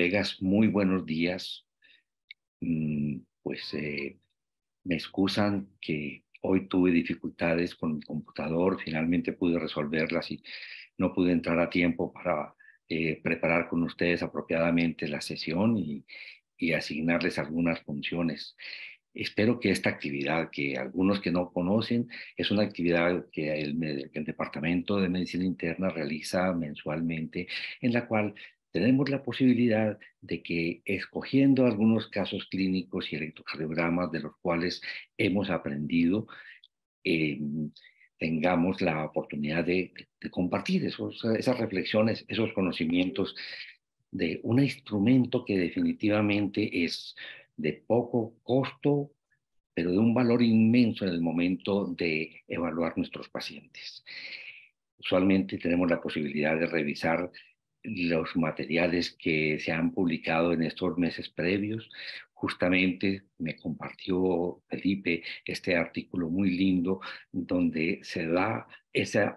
Colegas, muy buenos días. Pues me excusan que hoy tuve dificultades con mi computador, finalmente pude resolverlas y no pude entrar a tiempo para preparar con ustedes apropiadamente la sesión y asignarles algunas funciones. Espero que esta actividad, que algunos que no conocen, es una actividad que el Departamento de Medicina Interna realiza mensualmente, en la cual tenemos la posibilidad de que, escogiendo algunos casos clínicos y electrocardiogramas de los cuales hemos aprendido, eh, tengamos la oportunidad de compartir esas reflexiones, esos conocimientos de un instrumento que definitivamente es de poco costo, pero de un valor inmenso en el momento de evaluar nuestros pacientes. Usualmente tenemos la posibilidad de revisar los materiales que se han publicado en estos meses previos. Justamente me compartió Felipe este artículo muy lindo donde se da ese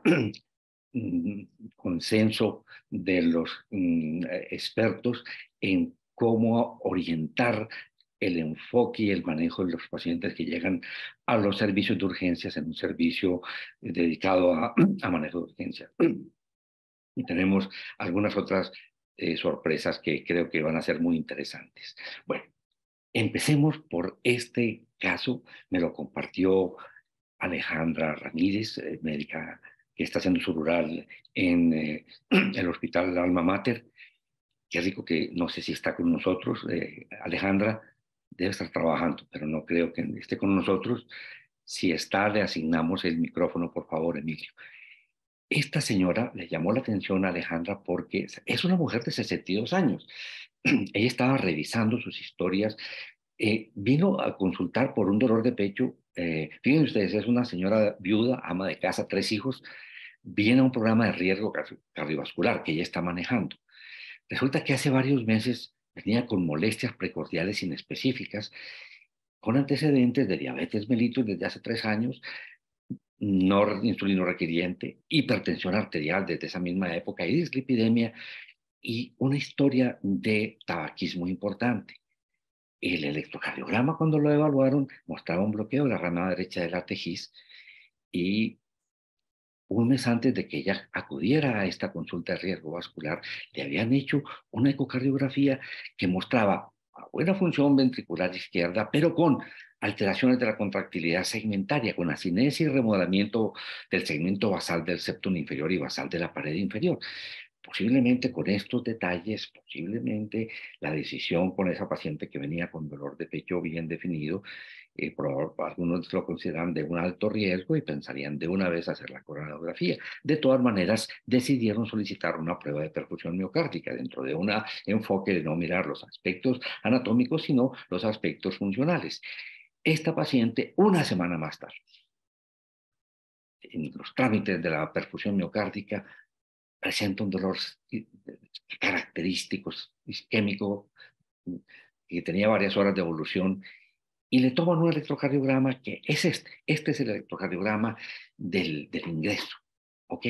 consenso de los expertos en cómo orientar el enfoque y el manejo de los pacientes que llegan a los servicios de urgencias en un servicio dedicado a manejo de urgencias. Y tenemos algunas otras sorpresas que creo que van a ser muy interesantes. Bueno, empecemos por este caso. Me lo compartió Alejandra Ramírez, médica que está haciendo su rural en el Hospital Alma Mater. Qué rico que no sé si está con nosotros. Alejandra debe estar trabajando, pero no creo que esté con nosotros. Si está, le asignamos el micrófono, por favor, Emilio. Esta señora le llamó la atención a Alejandra porque es una mujer de 62 años. Ella estaba revisando sus historias, vino a consultar por un dolor de pecho. Fíjense ustedes, es una señora viuda, ama de casa, 3 hijos, viene a un programa de riesgo cardiovascular que ella está manejando. Resulta que hace varios meses venía con molestias precordiales inespecíficas, con antecedentes de diabetes mellitus desde hace 3 años, no insulino requiriente, hipertensión arterial desde esa misma época y dislipidemia y una historia de tabaquismo importante. El electrocardiograma, cuando lo evaluaron, mostraba un bloqueo de la rama derecha del ATGIS y un mes antes de que ella acudiera a esta consulta de riesgo vascular, le habían hecho una ecocardiografía que mostraba buena función ventricular izquierda, pero con alteraciones de la contractilidad segmentaria, con asinesia y remodelamiento del segmento basal del septum inferior y basal de la pared inferior. Posiblemente con estos detalles, posiblemente la decisión con esa paciente que venía con dolor de pecho bien definido, algunos lo consideran de un alto riesgo y pensarían de una vez hacer la coronografía. De todas maneras, decidieron solicitar una prueba de perfusión miocárdica dentro de un enfoque de no mirar los aspectos anatómicos, sino los aspectos funcionales. Esta paciente, una semana más tarde, en los trámites de la perfusión miocárdica, presenta un dolor característico, isquémico, que tenía varias horas de evolución, y le toman un electrocardiograma que es este es el electrocardiograma del ingreso, ¿ok?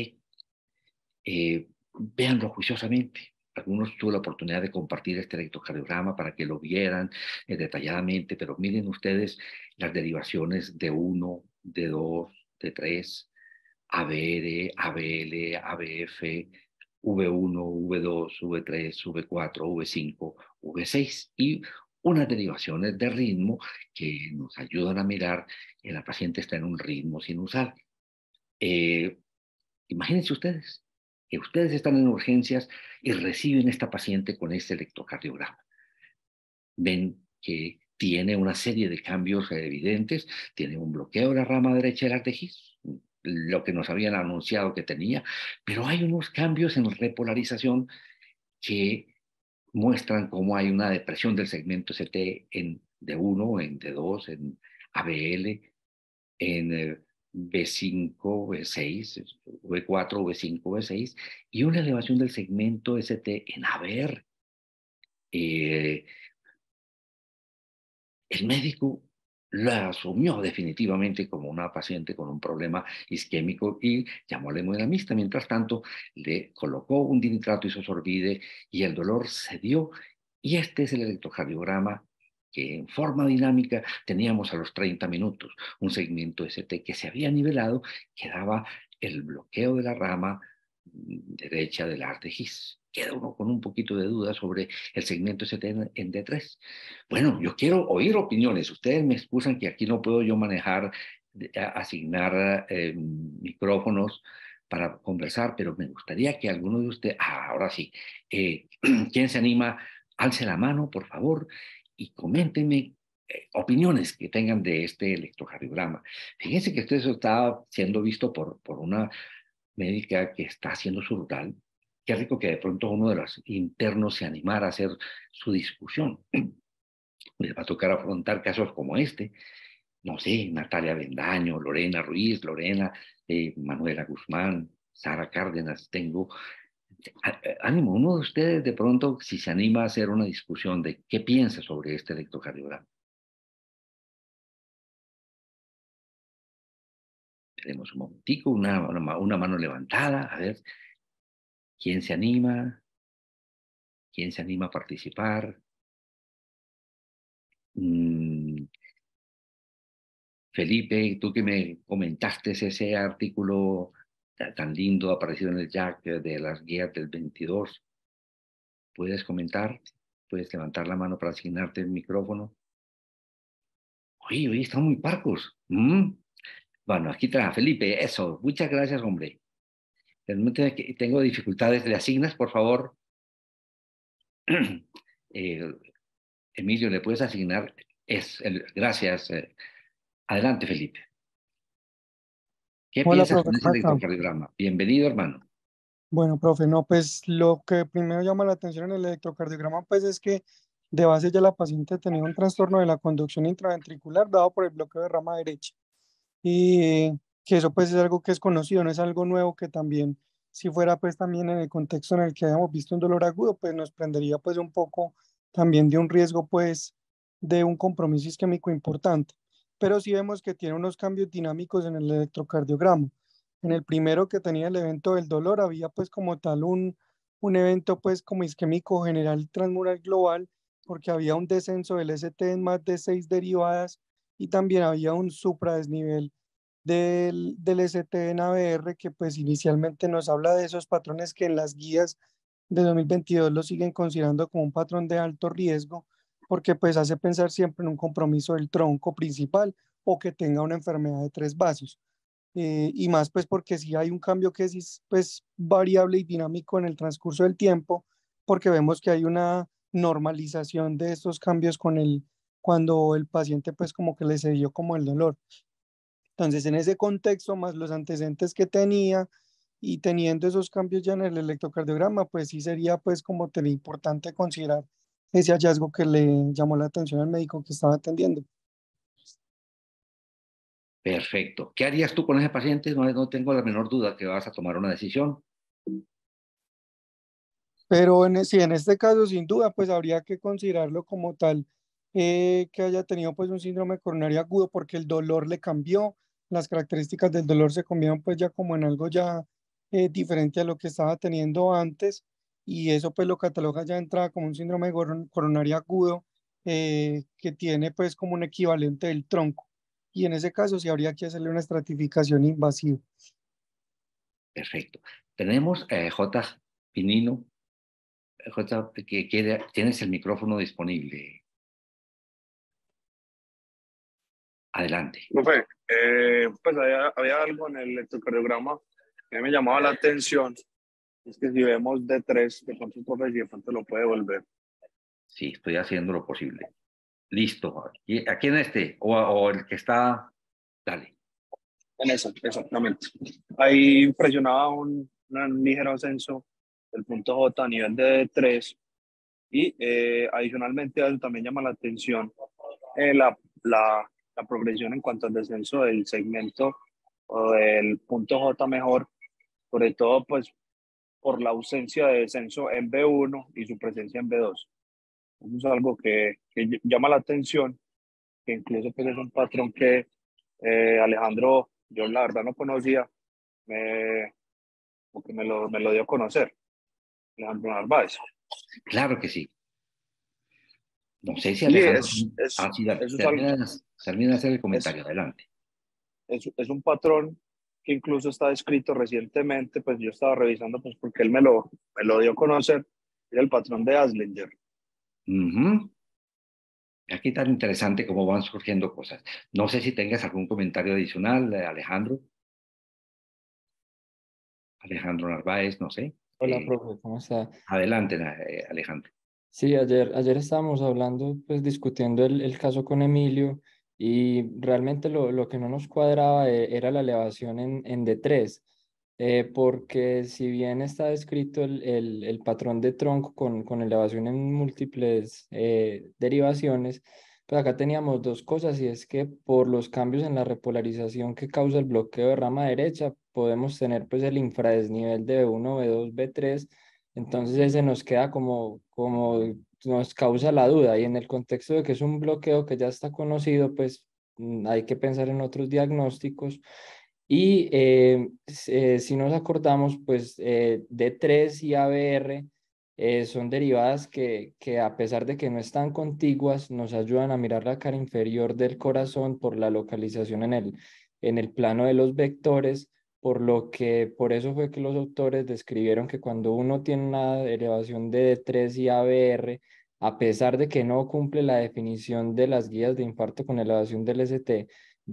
Véanlo juiciosamente. Algunos tuve la oportunidad de compartir este electrocardiograma para que lo vieran detalladamente, pero miren ustedes las derivaciones de 1, de 2, de 3, ABR, ABL, ABF, V1, V2, V3, V4, V5, V6 y unas derivaciones de ritmo que nos ayudan a mirar que la paciente está en un ritmo sinusal. Eh, Imagínense ustedes que ustedes están en urgencias y reciben esta paciente con este electrocardiograma. Ven que tiene una serie de cambios evidentes, tiene un bloqueo de la rama derecha del arteris, lo que nos habían anunciado que tenía, pero hay unos cambios en repolarización que muestran cómo hay una depresión del segmento ST en D1, en D2, en ABL, en B5, B6, V4, V5, V6, y una elevación del segmento ST en ABR. El médico la asumió definitivamente como una paciente con un problema isquémico y llamó a la hemodinamista. Mientras tanto, le colocó un dinitrato isosorbide y el dolor cedió Y este es el electrocardiograma que en forma dinámica teníamos a los 30 minutos, un segmento ST que se había nivelado, que daba el bloqueo de la rama derecha del haz de His. Queda uno con un poquito de duda sobre el segmento ST en D3. Bueno, yo quiero oír opiniones. Ustedes me excusan que aquí no puedo yo manejar, asignar micrófonos para conversar, pero me gustaría que alguno de ustedes, ahora sí, ¿quién se anima? Alce la mano, por favor, y coméntenme opiniones que tengan de este electrocardiograma. Fíjense que esto está siendo visto por una médica que está haciendo su rural. Qué rico que de pronto uno de los internos se animara a hacer su discusión. Les va a tocar afrontar casos como este. No sé, Natalia Bendaño, Lorena Ruiz, Lorena, Manuela Guzmán, Sara Cárdenas. Tengo ánimo, uno de ustedes de pronto, si se anima a hacer una discusión de qué piensa sobre este electrocardiograma. Tenemos un momentico, una mano levantada, a ver, ¿quién se anima? ¿Quién se anima a participar? Mm, Felipe, tú que me comentaste ese artículo tan lindo aparecido en el Jack de las guías del 22, ¿puedes comentar? ¿Puedes levantar la mano para asignarte el micrófono? Oye, oye, están muy parcos. Bueno, aquí está Felipe, eso. Muchas gracias, hombre. Realmente tengo dificultades. ¿Le asignas, por favor? Eh, Emilio, ¿le puedes asignar? Gracias. Adelante, Felipe. ¿Qué Hola, piensas profe, con ese ¿cómo está? electrocardiograma? Bienvenido, hermano. Bueno, profe, no, pues lo que primero llama la atención en el electrocardiograma, pues es que de base ya la paciente tenía un trastorno de la conducción intraventricular dado por el bloqueo de rama derecha. Y que eso pues es algo que es conocido, no es algo nuevo que también, si fuera pues también en el contexto en el que hayamos visto un dolor agudo, pues nos prendería pues un poco también de un riesgo pues de un compromiso isquémico importante. Pero sí vemos que tiene unos cambios dinámicos en el electrocardiograma. En el primero que tenía el evento del dolor había pues como tal un evento pues como isquémico general transmural global porque había un descenso del ST en más de 6 derivadas y también había un supradesnivel del ST en ABR que pues inicialmente nos habla de esos patrones que en las guías de 2022 lo siguen considerando como un patrón de alto riesgo porque pues hace pensar siempre en un compromiso del tronco principal o que tenga una enfermedad de tres vasos. Y más pues porque si hay un cambio que es pues variable y dinámico en el transcurso del tiempo, porque vemos que hay una normalización de estos cambios cuando el paciente pues como que le cedió como el dolor. Entonces en ese contexto más los antecedentes que tenía y teniendo esos cambios ya en el electrocardiograma, pues sí sería pues como tan importante considerar ese hallazgo que le llamó la atención al médico que estaba atendiendo. Perfecto. ¿Qué harías tú con ese paciente? No tengo la menor duda que vas a tomar una decisión. Pero sí, en este caso, sin duda, pues habría que considerarlo como tal, que haya tenido pues un síndrome coronario agudo porque el dolor le cambió, las características del dolor se cambiaron pues ya como en algo ya diferente a lo que estaba teniendo antes y eso pues lo cataloga ya de entrada como un síndrome coronario agudo que tiene pues como un equivalente del tronco y en ese caso sí habría que hacerle una estratificación invasiva. Perfecto. Tenemos J. Pinino. J, tienes el micrófono disponible. Adelante. Profe, pues había algo en el electrocardiograma que me llamaba la atención. Es que si vemos D3, de pronto el profe si de pronto lo puede volver. Sí, estoy haciendo lo posible. Listo. ¿A quién este? O el que está. Dale. En eso, exactamente. Ahí presionaba un ligero ascenso del punto J a nivel de D3 y adicionalmente a eso también llama la atención eh, la, la, la progresión en cuanto al descenso del segmento o del punto J mejor, sobre todo pues por la ausencia de descenso en B1 y su presencia en B2. Eso es algo que llama la atención, que incluso pues, es un patrón que Alejandro, yo la verdad no conocía, me, porque me lo dio a conocer, Alejandro Narváez. Claro que sí. No sé si Sí, Alejandro... Ah, sí, eso es algo, termina de hacer el es, comentario, adelante. es un patrón que incluso está descrito recientemente, pues yo estaba revisando, pues porque él me lo dio a conocer, era el patrón de Aslinger. Ujú. Aquí tan interesante cómo van surgiendo cosas. No sé si tengas algún comentario adicional, Alejandro. Alejandro Narváez, no sé. Hola, profe, ¿cómo está? Adelante, Alejandro. Sí, ayer estábamos hablando, pues discutiendo el caso con Emilio y realmente lo que no nos cuadraba era la elevación en D3, porque si bien está descrito el patrón de tronco con elevación en múltiples derivaciones, pues acá teníamos dos cosas y es que por los cambios en la repolarización que causa el bloqueo de rama derecha, podemos tener pues el infradesnivel de B1, B2, B3. Entonces ese nos queda como nos causa la duda y en el contexto de que es un bloqueo que ya está conocido, pues hay que pensar en otros diagnósticos. Y si nos acordamos, pues D3 y ABR son derivadas que a pesar de que no están contiguas, nos ayudan a mirar la cara inferior del corazón por la localización en el plano de los vectores, por eso fue que los autores describieron que cuando uno tiene una elevación de D3 y ABR, a pesar de que no cumple la definición de las guías de infarto con elevación del ST,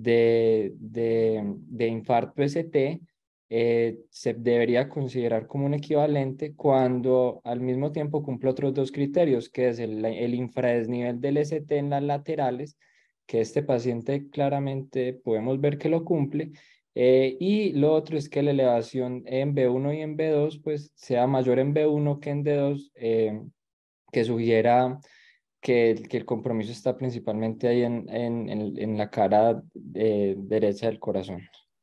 de infarto ST, se debería considerar como un equivalente cuando al mismo tiempo cumple otros dos criterios, que es el infradesnivel del ST en las laterales, que este paciente claramente podemos ver que lo cumple, y lo otro es que la elevación en B1 y en B2 pues sea mayor en B1 que en D2, que sugiera que el compromiso está principalmente ahí en la cara derecha del corazón.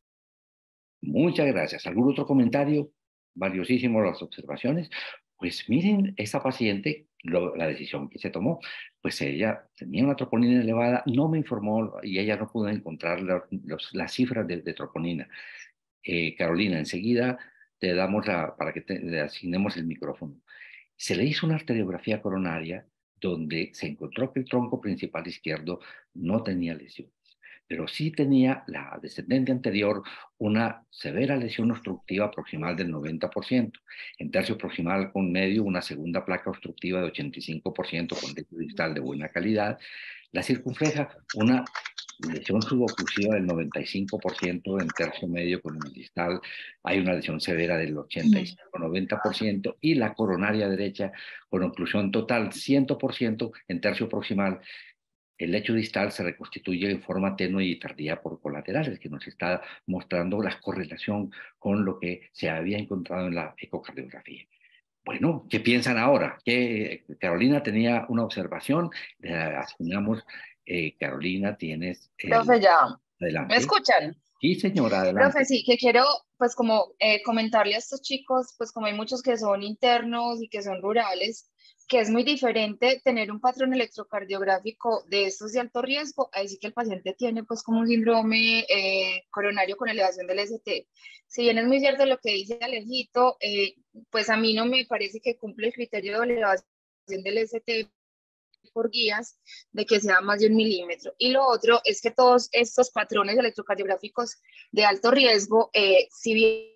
Muchas gracias. ¿Algún otro comentario? Valiosísimo las observaciones. Pues miren, esa paciente, la decisión que se tomó, pues ella tenía una troponina elevada, no me informó y ella no pudo encontrar las cifras de troponina. Carolina, enseguida te damos para que le asignemos el micrófono. Se le hizo una arteriografía coronaria donde se encontró que el tronco principal izquierdo no tenía lesiones, pero sí tenía la descendente anterior una severa lesión obstructiva proximal del 90%, en tercio proximal con medio una segunda placa obstructiva de 85% con lecho distal de buena calidad, la circunfleja una lesión suboclusiva del 95% en tercio medio con el distal, hay una lesión severa del 85-90% y la coronaria derecha con oclusión total 100% en tercio proximal. El lecho distal se reconstituye en forma tenue y tardía por colaterales, que nos está mostrando la correlación con lo que se había encontrado en la ecocardiografía. Bueno, ¿qué piensan ahora? Carolina tenía una observación, le asignamos, Carolina, tienes Profe, el... ya. ¿Me Adelante. escuchan? Sí, señora, Profe, adelante. sí, que quiero, pues como comentarle a estos chicos, pues como hay muchos que son internos y que son rurales, que es muy diferente tener un patrón electrocardiográfico de estos de alto riesgo, a decir que el paciente tiene pues como un síndrome coronario con elevación del ST. Si bien es muy cierto lo que dice Alejito, pues a mí no me parece que cumple el criterio de elevación del ST por guías de que sea más de 1 milímetro. Y lo otro es que todos estos patrones electrocardiográficos de alto riesgo, si bien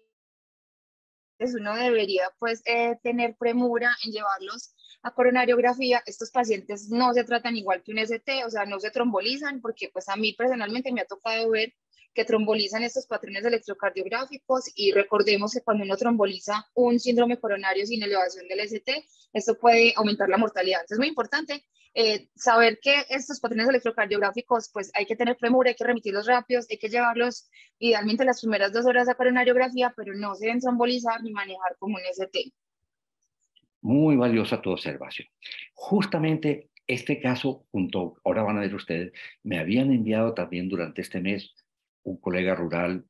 uno debería pues tener premura en llevarlos a coronariografía, estos pacientes no se tratan igual que un ST, o sea, no se trombolizan, porque pues a mí personalmente me ha tocado ver que trombolizan estos patrones electrocardiográficos y recordemos que cuando uno tromboliza un síndrome coronario sin elevación del ST, esto puede aumentar la mortalidad. Entonces es muy importante saber que estos patrones electrocardiográficos pues hay que tener premura, hay que remitirlos rápidos, hay que llevarlos idealmente las primeras 2 horas a coronariografía, pero no se deben trombolizar ni manejar como un ST. Muy valiosa tu observación. Justamente este caso, ahora van a ver ustedes, me habían enviado también durante este mes un colega rural,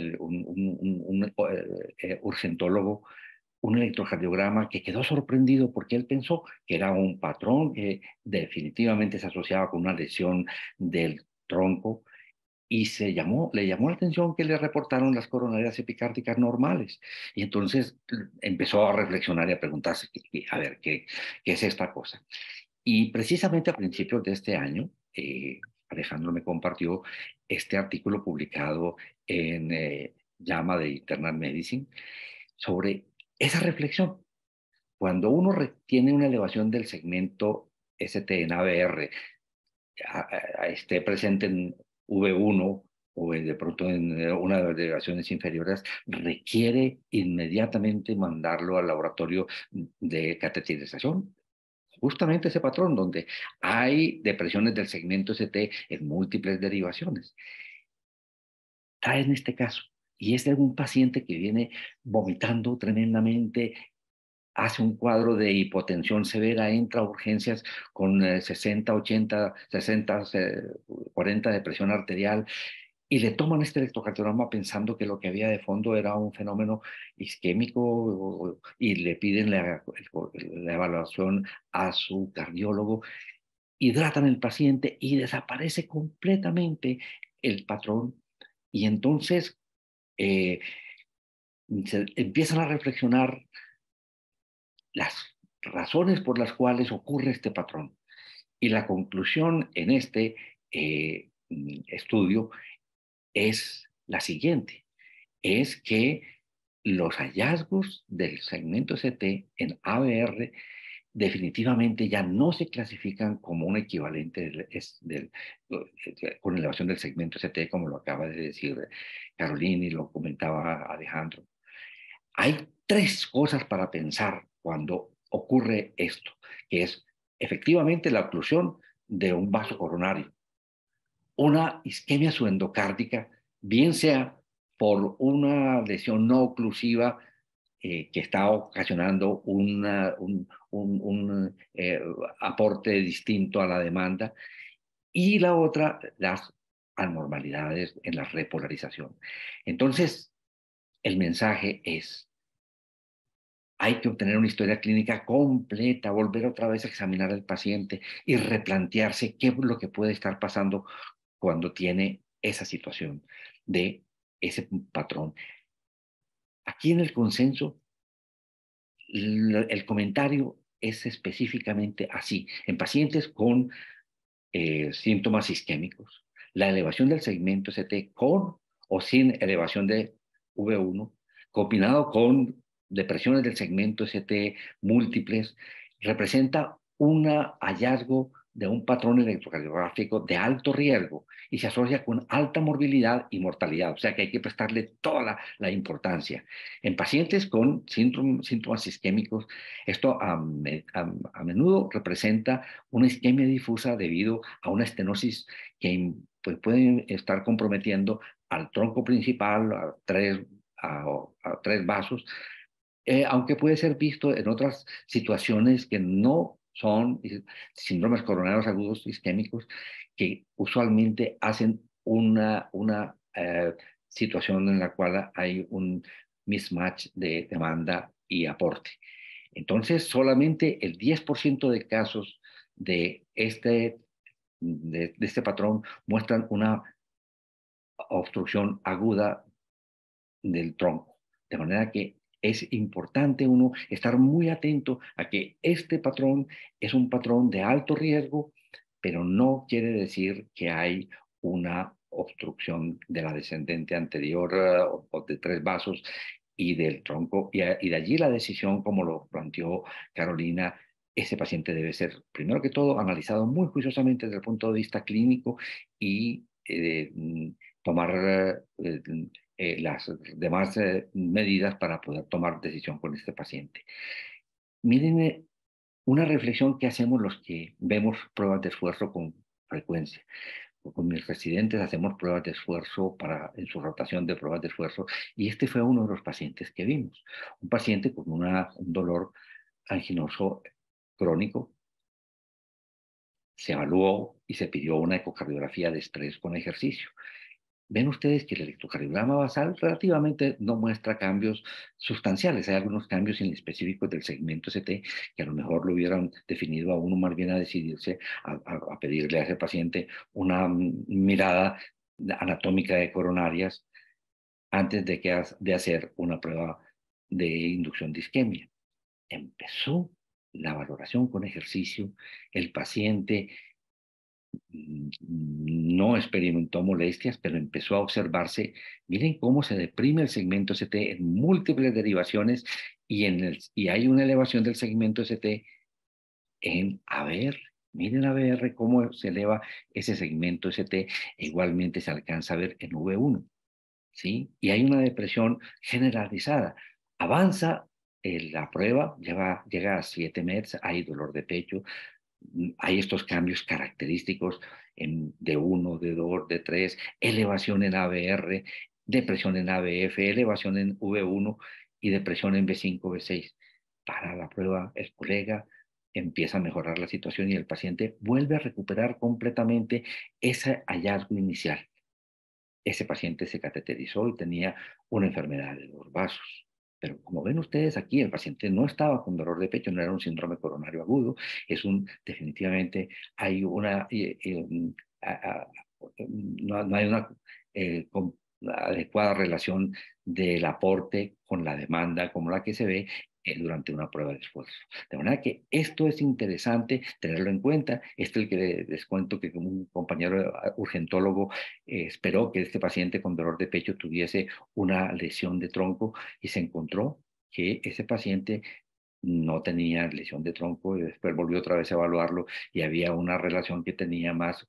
un urgentólogo, un electrocardiograma que quedó sorprendido porque él pensó que era un patrón que definitivamente se asociaba con una lesión del tronco y le llamó la atención que le reportaron las coronarias epicárdicas normales. Y entonces empezó a reflexionar y a preguntarse, a ver, ¿qué es esta cosa? Y precisamente a principios de este año, Alejandro me compartió este artículo publicado en JAMA de Internal Medicine sobre esa reflexión. Cuando uno tiene una elevación del segmento ST en ABR, esté presente en V1 o de pronto en una de las elevaciones inferiores, requiere inmediatamente mandarlo al laboratorio de cateterización. Justamente ese patrón donde hay depresiones del segmento ST en múltiples derivaciones. Está en este caso. Y es de un paciente que viene vomitando tremendamente, hace un cuadro de hipotensión severa, entra a urgencias con 60, 80, 60, 40 de presión arterial, y le toman este electrocardiograma pensando que lo que había de fondo era un fenómeno isquémico, y le piden la evaluación a su cardiólogo, hidratan al paciente y desaparece completamente el patrón. Y entonces empiezan a reflexionar las razones por las cuales ocurre este patrón. Y la conclusión en este estudio es la siguiente, es que los hallazgos del segmento ST en ABR definitivamente ya no se clasifican como un equivalente con elevación del segmento ST, como lo acaba de decir Carolina y lo comentaba Alejandro. Hay tres cosas para pensar cuando ocurre esto, que es efectivamente la oclusión de un vaso coronario, una isquemia subendocárdica, bien sea por una lesión no oclusiva que está ocasionando un aporte distinto a la demanda, y la otra, las anormalidades en la repolarización. Entonces, el mensaje es: hay que obtener una historia clínica completa, volver otra vez a examinar al paciente y replantearse qué es lo que puede estar pasando cuando tiene esa situación de ese patrón. Aquí en el consenso, el comentario es específicamente así. En pacientes con síntomas isquémicos, la elevación del segmento ST con o sin elevación de V1, combinado con depresiones del segmento ST múltiples, representa un hallazgo de un patrón electrocardiográfico de alto riesgo y se asocia con alta morbilidad y mortalidad, o sea que hay que prestarle toda la importancia. En pacientes con síntomas isquémicos, esto a menudo representa una isquemia difusa debido a una estenosis que pues, puede estar comprometiendo al tronco principal, a tres vasos, aunque puede ser visto en otras situaciones que no son síndromes coronarios agudos isquémicos, que usualmente hacen una situación en la cual hay un mismatch de demanda y aporte. Entonces, solamente el 10% de casos de este patrón muestran una obstrucción aguda del tronco. De manera que es importante uno estar muy atento a que este patrón es un patrón de alto riesgo, pero no quiere decir que hay una obstrucción de la descendente anterior o de tres vasos y del tronco. Y de allí la decisión, como lo planteó Carolina, ese paciente debe ser, primero que todo, analizado muy juiciosamente desde el punto de vista clínico y tomar las demás medidas para poder tomar decisión con este paciente. Miren, una reflexión que hacemos los que vemos pruebas de esfuerzo con frecuencia. Con mis residentes hacemos pruebas de esfuerzo en su rotación de pruebas de esfuerzo, y este fue uno de los pacientes que vimos. Un paciente con un dolor anginoso crónico. Se evaluó y se pidió una ecocardiografía de estrés con ejercicio. Ven ustedes que el electrocardiograma basal relativamente no muestra cambios sustanciales. Hay algunos cambios inespecíficos del segmento ST que a lo mejor lo hubieran definido a uno más bien a decidirse a pedirle a ese paciente una mirada anatómica de coronarias antes de hacer una prueba de inducción de isquemia. Empezó la valoración con ejercicio, el paciente no experimentó molestias, pero empezó a observarse, miren cómo se deprime el segmento ST en múltiples derivaciones y hay una elevación del segmento ST en ABR. Miren ABR cómo se eleva ese segmento ST, igualmente se alcanza a ver en V1, ¿sí? Y hay una depresión generalizada. Avanza la prueba, llega a 7 Mets, hay dolor de pecho, hay estos cambios característicos de 1, de 2, de 3, elevación en ABR, depresión en ABF, elevación en V1 y depresión en B5, B6. Para la prueba, el colega empieza a mejorar la situación y el paciente vuelve a recuperar completamente ese hallazgo inicial. Ese paciente se cateterizó y tenía una enfermedad de los vasos. Pero como ven ustedes aquí, el paciente no estaba con dolor de pecho, no era un síndrome coronario agudo, definitivamente hay una, no hay una adecuada relación del aporte con la demanda como la que se ve durante una prueba de esfuerzo. De manera que esto es interesante tenerlo en cuenta. Este es el que les cuento que un compañero urgentólogo esperó que este paciente con dolor de pecho tuviese una lesión de tronco y se encontró que ese paciente no tenía lesión de tronco y después volvió otra vez a evaluarlo y había una relación que tenía más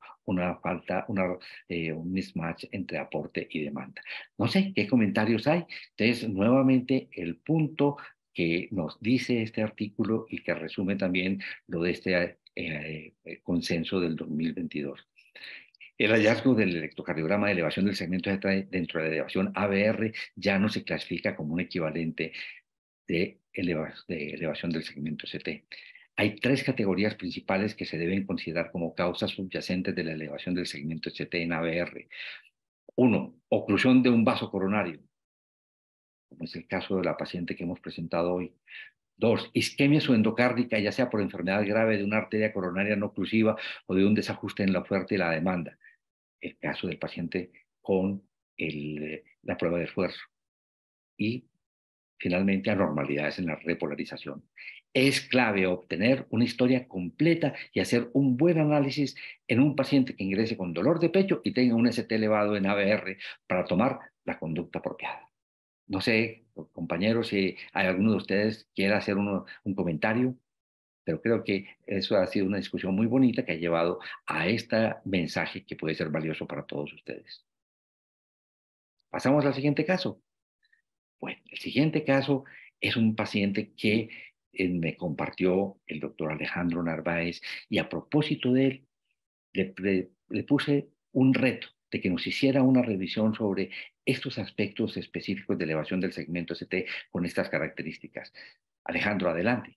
un mismatch entre aporte y demanda. No sé qué comentarios hay. Entonces, nuevamente, el punto que nos dice este artículo y que resume también lo de este consenso del 2022. El hallazgo del electrocardiograma de elevación del segmento dentro de la elevación ABR ya no se clasifica como un equivalente de elevación del segmento ST. Hay 3 categorías principales que se deben considerar como causas subyacentes de la elevación del segmento ST en ABR. 1, oclusión de un vaso coronario, como es el caso de la paciente que hemos presentado hoy. 2, isquemia subendocárdica, ya sea por enfermedad grave de una arteria coronaria no oclusiva o de un desajuste en la oferta y la demanda. El caso del paciente con la prueba de esfuerzo. Y finalmente, anormalidades en la repolarización. Es clave obtener una historia completa y hacer un buen análisis en un paciente que ingrese con dolor de pecho y tenga un ST elevado en ABR para tomar la conducta apropiada. No sé, compañeros, si hay alguno de ustedes quiera hacer un comentario, pero creo que eso ha sido una discusión muy bonita que ha llevado a este mensaje que puede ser valioso para todos ustedes. Pasamos al siguiente caso. Bueno, el siguiente caso es un paciente que me compartió el doctor Alejandro Narváez y a propósito de él, le puse un reto de que nos hiciera una revisión sobre estos aspectos específicos de elevación del segmento ST con estas características. Alejandro, adelante.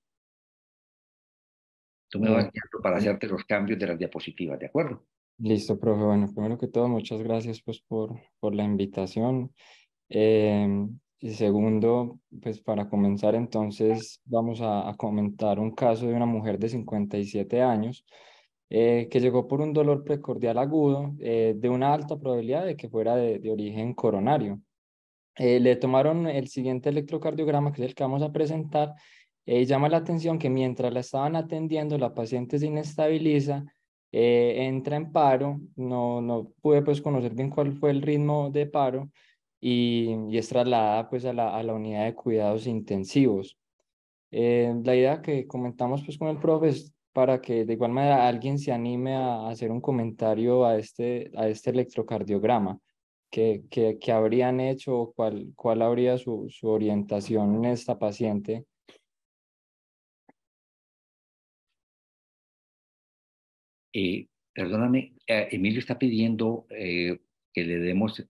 Tú me vas guiando para hacerte los cambios de las diapositivas, ¿de acuerdo? Listo, profe. Bueno, primero que todo, muchas gracias pues por la invitación. Y segundo, pues para comenzar entonces vamos a comentar un caso de una mujer de 57 años que llegó por un dolor precordial agudo de una alta probabilidad de que fuera de origen coronario. Le tomaron el siguiente electrocardiograma, que es el que vamos a presentar, y llama la atención que mientras la estaban atendiendo, la paciente se inestabiliza, entra en paro, no pude pues conocer bien cuál fue el ritmo de paro y es trasladada pues a la unidad de cuidados intensivos. La idea que comentamos pues con el profe es para que de igual manera alguien se anime a hacer un comentario a este electrocardiograma que habrían hecho o cuál habría su orientación en esta paciente. Perdóname, Emilio está pidiendo que le demos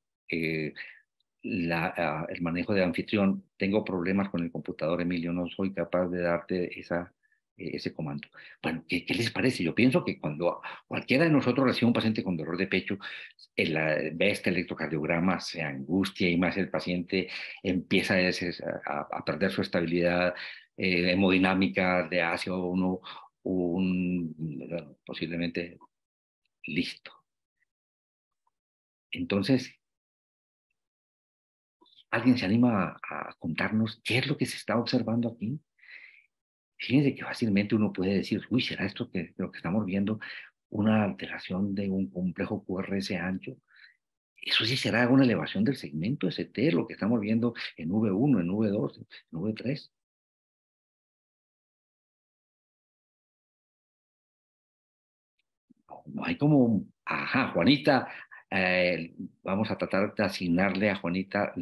el manejo de anfitrión. Tengo problemas con el computador, Emilio, no soy capaz de darte ese comando. Bueno, ¿qué les parece? Yo pienso que cuando cualquiera de nosotros recibe un paciente con dolor de pecho, ve este electrocardiograma, se angustia y más el paciente empieza a perder su estabilidad hemodinámica, le hace uno posiblemente listo. Entonces, ¿alguien se anima a contarnos qué es lo que se está observando aquí? fíjense que fácilmente uno puede decir, uy, ¿será esto que lo que estamos viendo una alteración de un complejo QRS ancho? Eso sí será una elevación del segmento ST, lo que estamos viendo en V1, en V2, en V3. No, no hay como, ajá, Juanita, vamos a tratar de asignarle a Juanita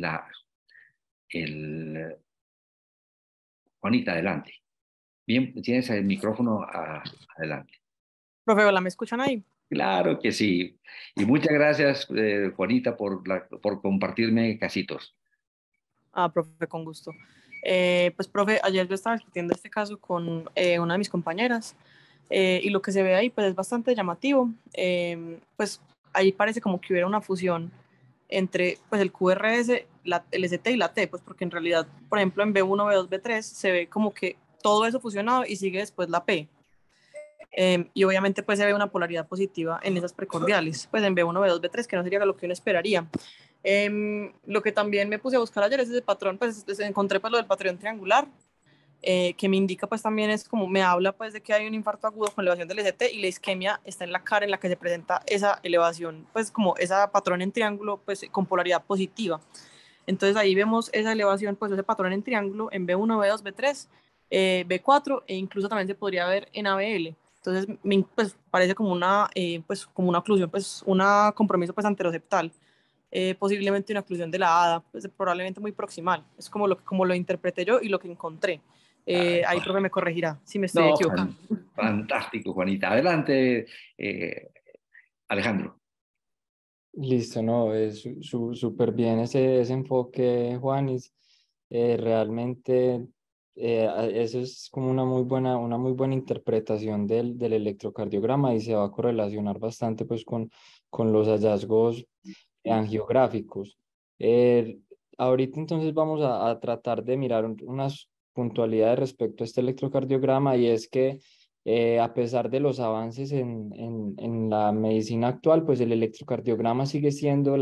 el, Juanita, adelante. Bien, tienes el micrófono adelante. Profe, hola, ¿me escuchan ahí? Claro que sí. Y muchas gracias, Juanita, por compartirme casitos. Ah, profe, con gusto. Pues, profe, ayer yo estaba discutiendo este caso con una de mis compañeras y lo que se ve ahí pues es bastante llamativo. Pues ahí parece como que hubiera una fusión entre pues el QRS, el ST y la T, pues porque en realidad, por ejemplo, en B1, B2, B3 se ve como que todo eso fusionado y sigue después la P. Y obviamente pues se ve una polaridad positiva en esas precordiales, pues en B1, B2, B3, que no sería lo que uno esperaría. Lo que también me puse a buscar ayer es ese patrón, pues encontré pues lo del patrón triangular, que me indica pues también es como, me habla pues de que hay un infarto agudo con elevación del ST y la isquemia está en la cara en la que se presenta esa elevación, pues como esa patrón en triángulo pues con polaridad positiva. Entonces ahí vemos esa elevación, pues ese patrón en triángulo en B1, B2, B3, B4 e incluso también se podría ver en ABL. Entonces pues, parece pues, como una oclusión, pues un compromiso pues anteroceptal, posiblemente una oclusión de la hada, pues probablemente muy proximal. Es como lo interpreté yo y lo que encontré. Ay, Ahí profe me corregirá si me estoy no, equivocando. fantástico, Juanita. Adelante, Alejandro. Listo, no, es súper bien ese enfoque, Juanis. Realmente eso es como una muy buena interpretación del electrocardiograma y se va a correlacionar bastante pues con los hallazgos angiográficos. Eh, Ahorita entonces vamos a tratar de mirar unas puntualidades respecto a este electrocardiograma y es que a pesar de los avances en la medicina actual, pues el electrocardiograma sigue siendo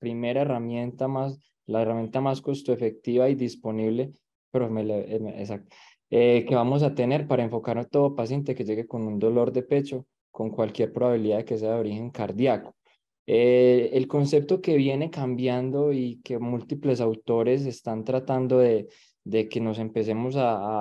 la herramienta más costo efectiva y disponible, pero exacto, que vamos a tener para enfocar a todo paciente que llegue con un dolor de pecho con cualquier probabilidad de que sea de origen cardíaco. El concepto que viene cambiando y que múltiples autores están tratando de que nos empecemos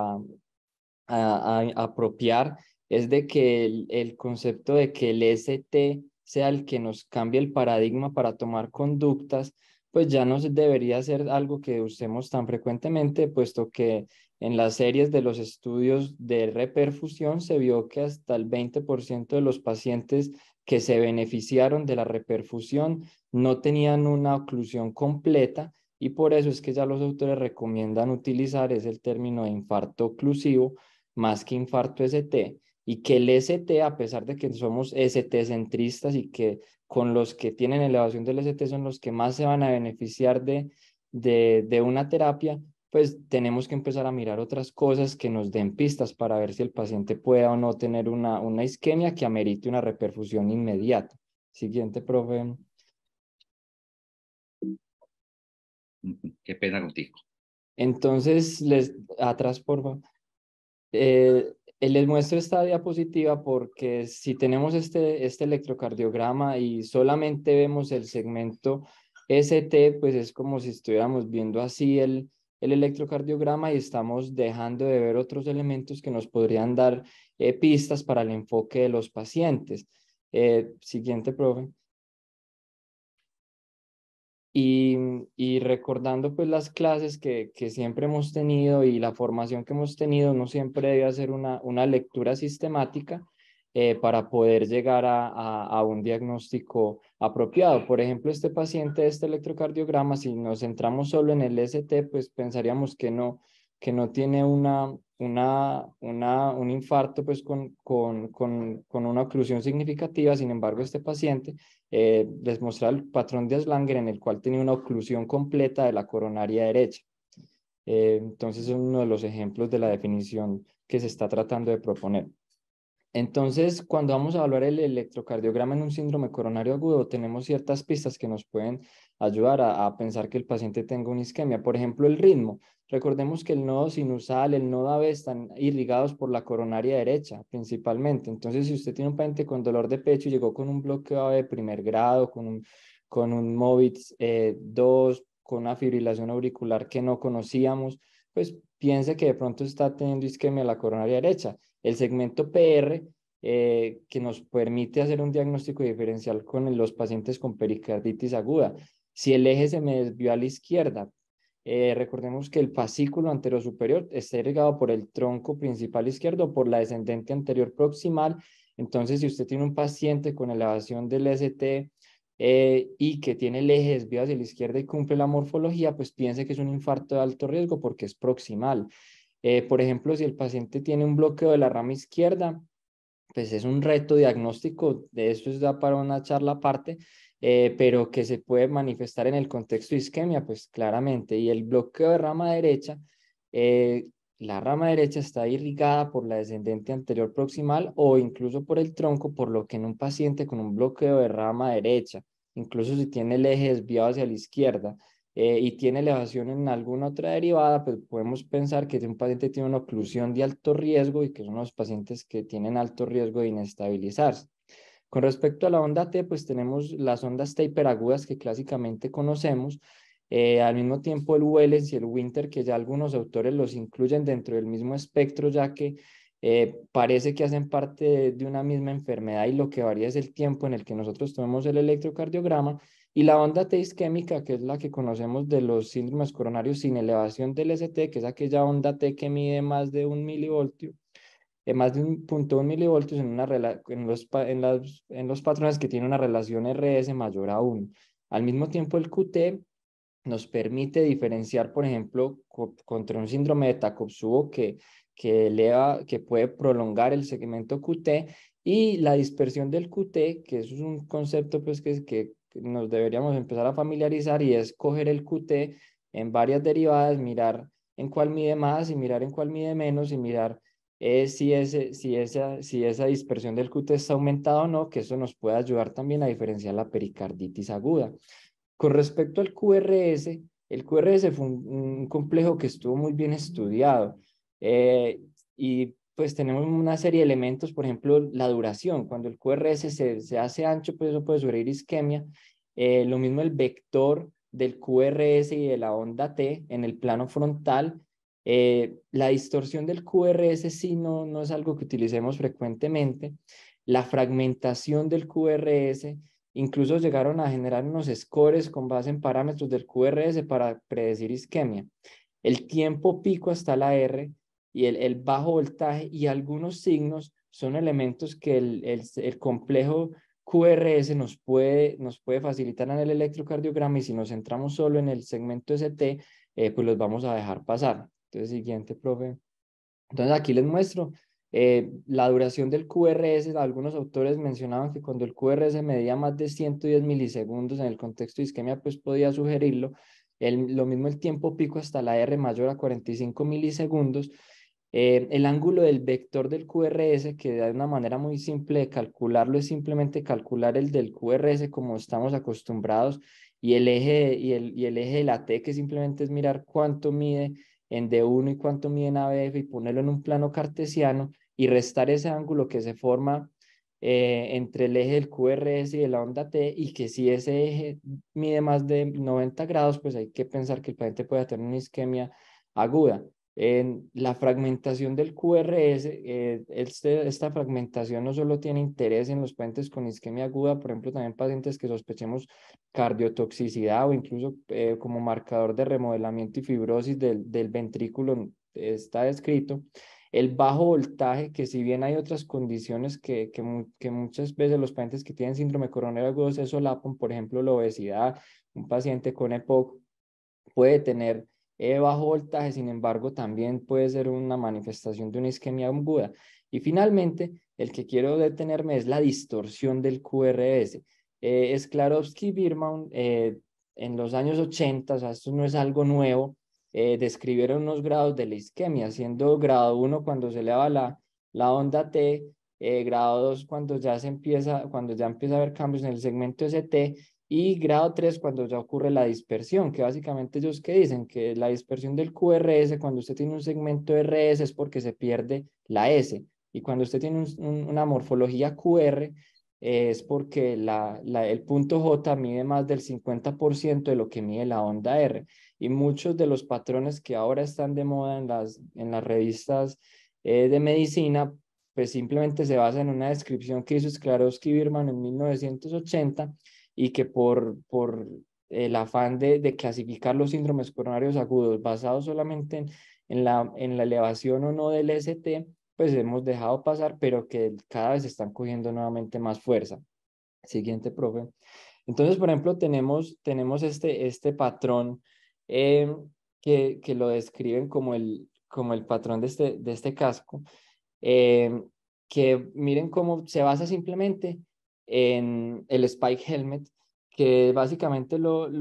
a apropiar es de que el concepto de que el ST sea el que nos cambie el paradigma para tomar conductas, pues ya no debería ser algo que usemos tan frecuentemente, puesto que en las series de los estudios de reperfusión se vio que hasta el 20% de los pacientes que se beneficiaron de la reperfusión no tenían una oclusión completa y por eso es que ya los autores recomiendan utilizar es el término de infarto oclusivo más que infarto ST, y que el ST, a pesar de que somos ST centristas y que con los que tienen elevación del ST son los que más se van a beneficiar de una terapia, pues tenemos que empezar a mirar otras cosas que nos den pistas para ver si el paciente puede o no tener una isquemia que amerite una reperfusión inmediata. Siguiente, profe. Qué pena contigo. Entonces, atrás, por favor. Les muestro esta diapositiva porque si tenemos este electrocardiograma y solamente vemos el segmento ST, pues es como si estuviéramos viendo así el electrocardiograma y estamos dejando de ver otros elementos que nos podrían dar pistas para el enfoque de los pacientes. Siguiente, profe. Y recordando pues las clases que siempre hemos tenido y la formación que hemos tenido, no siempre debe hacer una lectura sistemática para poder llegar a un diagnóstico apropiado. Por ejemplo, este paciente de este electrocardiograma, si nos centramos solo en el ST, pues pensaríamos que no tiene un infarto pues con una oclusión significativa. Sin embargo, este paciente les mostraba el patrón de Slanger en el cual tenía una oclusión completa de la coronaria derecha. Entonces es uno de los ejemplos de la definición que se está tratando de proponer. Entonces, cuando vamos a evaluar el electrocardiograma en un síndrome coronario agudo, tenemos ciertas pistas que nos pueden ayudar a pensar que el paciente tenga una isquemia. Por ejemplo, el ritmo. Recordemos que el nodo sinusal, el nodo AB están irrigados por la coronaria derecha, principalmente. Entonces, si usted tiene un paciente con dolor de pecho y llegó con un bloqueo AB de primer grado, con un MOVITS 2, con una fibrilación auricular que no conocíamos, pues piense que de pronto está teniendo isquemia de la coronaria derecha. El segmento PR, que nos permite hacer un diagnóstico diferencial con los pacientes con pericarditis aguda. Si el eje se me desvió a la izquierda, recordemos que el fascículo anterior superior está irrigado por el tronco principal izquierdo o por la descendente anterior proximal. Entonces, si usted tiene un paciente con elevación del ST y que tiene el eje desviado hacia la izquierda y cumple la morfología, pues piense que es un infarto de alto riesgo porque es proximal. Por ejemplo, si el paciente tiene un bloqueo de la rama izquierda, pues es un reto diagnóstico, de esto es da para una charla aparte, pero que se puede manifestar en el contexto de isquemia, pues claramente. Y el bloqueo de rama derecha, la rama derecha está irrigada por la descendente anterior proximal o incluso por el tronco, por lo que en un paciente con un bloqueo de rama derecha, incluso si tiene el eje desviado hacia la izquierda, y tiene elevación en alguna otra derivada, pues podemos pensar que un paciente tiene una oclusión de alto riesgo y que son los pacientes que tienen alto riesgo de inestabilizarse. Con respecto a la onda T, pues tenemos las ondas T hiperagudas que clásicamente conocemos, al mismo tiempo el Wellens y el Winter, que ya algunos autores los incluyen dentro del mismo espectro, ya que parece que hacen parte de una misma enfermedad y lo que varía es el tiempo en el que nosotros tomemos el electrocardiograma. Y la onda T isquémica, que es la que conocemos de los síndromes coronarios sin elevación del ST, que es aquella onda T que mide más de 1 milivoltio, más de 1.1 milivoltios en los patrones que tienen una relación RS mayor a 1. Al mismo tiempo, el QT nos permite diferenciar, por ejemplo, contra un síndrome de Takotsubo que puede prolongar el segmento QT, y la dispersión del QT, que eso es un concepto pues, que nos deberíamos empezar a familiarizar, y es coger el QT en varias derivadas, mirar en cuál mide más y mirar en cuál mide menos y mirar si esa dispersión del QT está aumentada o no, que eso nos puede ayudar también a diferenciar la pericarditis aguda. Con respecto al QRS, el QRS fue un complejo que estuvo muy bien estudiado, y pues tenemos una serie de elementos, por ejemplo, la duración. Cuando el QRS se hace ancho, pues eso puede sufrir isquemia. Lo mismo el vector del QRS y de la onda T en el plano frontal. La distorsión del QRS sí no es algo que utilicemos frecuentemente. La fragmentación del QRS, incluso llegaron a generar unos scores con base en parámetros del QRS para predecir isquemia. El tiempo pico hasta la R y el bajo voltaje y algunos signos son elementos que el complejo QRS nos puede facilitar en el electrocardiograma, y si nos centramos solo en el segmento ST, pues los vamos a dejar pasar. Entonces, siguiente, profe. Entonces, aquí les muestro la duración del QRS. Algunos autores mencionaban que cuando el QRS medía más de 110 milisegundos en el contexto de isquemia, pues podía sugerirlo. Lo mismo el tiempo pico hasta la R mayor a 45 milisegundos. El ángulo del vector del QRS, que de una manera muy simple de calcularlo es simplemente calcular el del QRS como estamos acostumbrados, y el eje, y el eje de la T, que simplemente es mirar cuánto mide en D1 y cuánto mide en ABF y ponerlo en un plano cartesiano y restar ese ángulo que se forma entre el eje del QRS y de la onda T, y que si ese eje mide más de 90 grados, pues hay que pensar que el paciente puede tener una isquemia aguda. En la fragmentación del QRS, esta fragmentación no solo tiene interés en los pacientes con isquemia aguda, por ejemplo, también pacientes que sospechemos cardiotoxicidad o incluso como marcador de remodelamiento y fibrosis del ventrículo está descrito. El bajo voltaje, que si bien hay otras condiciones que muchas veces los pacientes que tienen síndrome coronario agudo se solapan, por ejemplo, la obesidad, un paciente con EPOC puede tener bajo voltaje, sin embargo, también puede ser una manifestación de una isquemia aguda. Y finalmente, el que quiero detenerme es la distorsión del QRS. Sklarowski y Birman en los años 80, o sea, esto no es algo nuevo, describieron unos grados de la isquemia, siendo grado 1 cuando se eleva la onda T, grado 2 cuando ya empieza a haber cambios en el segmento ST, y grado 3 cuando ya ocurre la dispersión, que básicamente ellos que dicen que la dispersión del QRS, cuando usted tiene un segmento RS es porque se pierde la S, y cuando usted tiene una morfología QR, es porque el punto J mide más del 50% de lo que mide la onda R. Y muchos de los patrones que ahora están de moda en las revistas de medicina, pues simplemente se basan en una descripción que hizo Sklarowski-Birman en 1980, y que por el afán de clasificar los síndromes coronarios agudos basados solamente en la elevación o no del ST, pues hemos dejado pasar, pero que cada vez están cogiendo nuevamente más fuerza. Siguiente, profe. Entonces, por ejemplo, tenemos este patrón que lo describen como el patrón de este casco, que miren cómo se basa simplemente en el Spike Helmet, que básicamente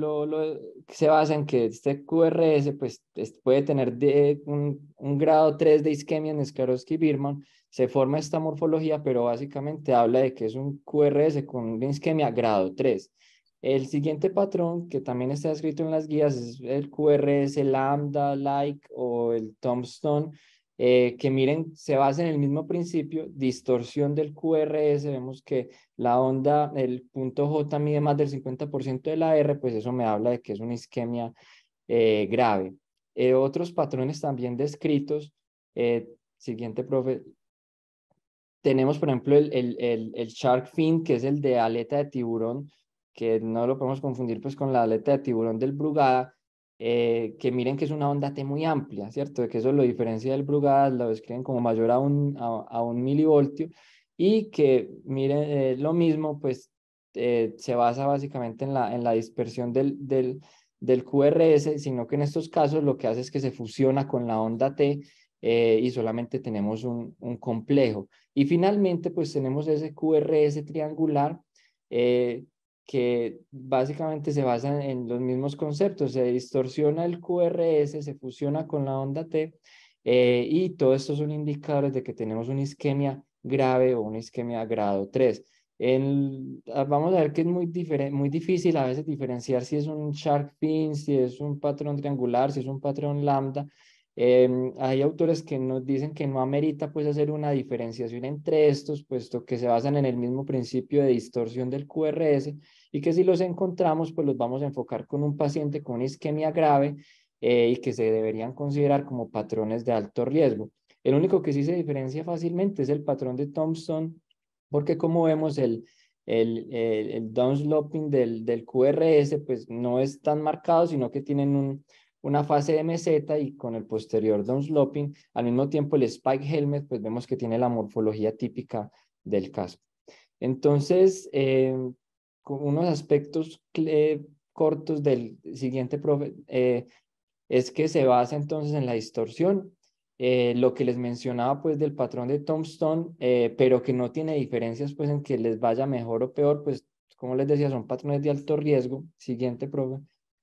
se basa en que este QRS pues, puede tener un grado 3 de isquemia en Sklarowski-Birman. Se forma esta morfología, pero básicamente habla de que es un QRS con una isquemia grado 3. El siguiente patrón, que también está escrito en las guías, es el QRS lambda, like, o el Tombstone, que miren, se basa en el mismo principio, distorsión del QRS. Vemos que la onda, el punto J mide más del 50% de la R, pues eso me habla de que es una isquemia grave. Otros patrones también descritos, siguiente, profe. Tenemos, por ejemplo, el shark fin, que es el de aleta de tiburón, que no lo podemos confundir pues con la aleta de tiburón del Brugada, que miren que es una onda T muy amplia, ¿cierto? De que eso lo diferencia del Brugada, lo describen como mayor a un milivoltio, y que miren, lo mismo, pues se basa básicamente en la dispersión del QRS, sino que en estos casos lo que hace es que se fusiona con la onda T, y solamente tenemos un complejo. Y finalmente, pues tenemos ese QRS triangular, que básicamente se basa en los mismos conceptos. Se distorsiona el QRS, se fusiona con la onda T, y todo esto son indicadores de que tenemos una isquemia grave o una isquemia grado 3. Vamos a ver que es muy difícil a veces diferenciar si es un shark fin, si es un patrón triangular, si es un patrón lambda. Hay autores que nos dicen que no amerita pues hacer una diferenciación entre estos, puesto que se basan en el mismo principio de distorsión del QRS, y que si los encontramos pues los vamos a enfocar con un paciente con isquemia grave, y que se deberían considerar como patrones de alto riesgo. El único que sí se diferencia fácilmente es el patrón de Thompson, porque como vemos el downsloping del QRS pues no es tan marcado, sino que tienen una fase de meseta, y con el posterior downsloping. Al mismo tiempo el Spike Helmet pues vemos que tiene la morfología típica del casco. Entonces, con unos aspectos cortos del siguiente, profe, es que se basa entonces en la distorsión, lo que les mencionaba pues del patrón de Tombstone, pero que no tiene diferencias pues en que les vaya mejor o peor, pues como les decía, son patrones de alto riesgo. Siguiente, profe.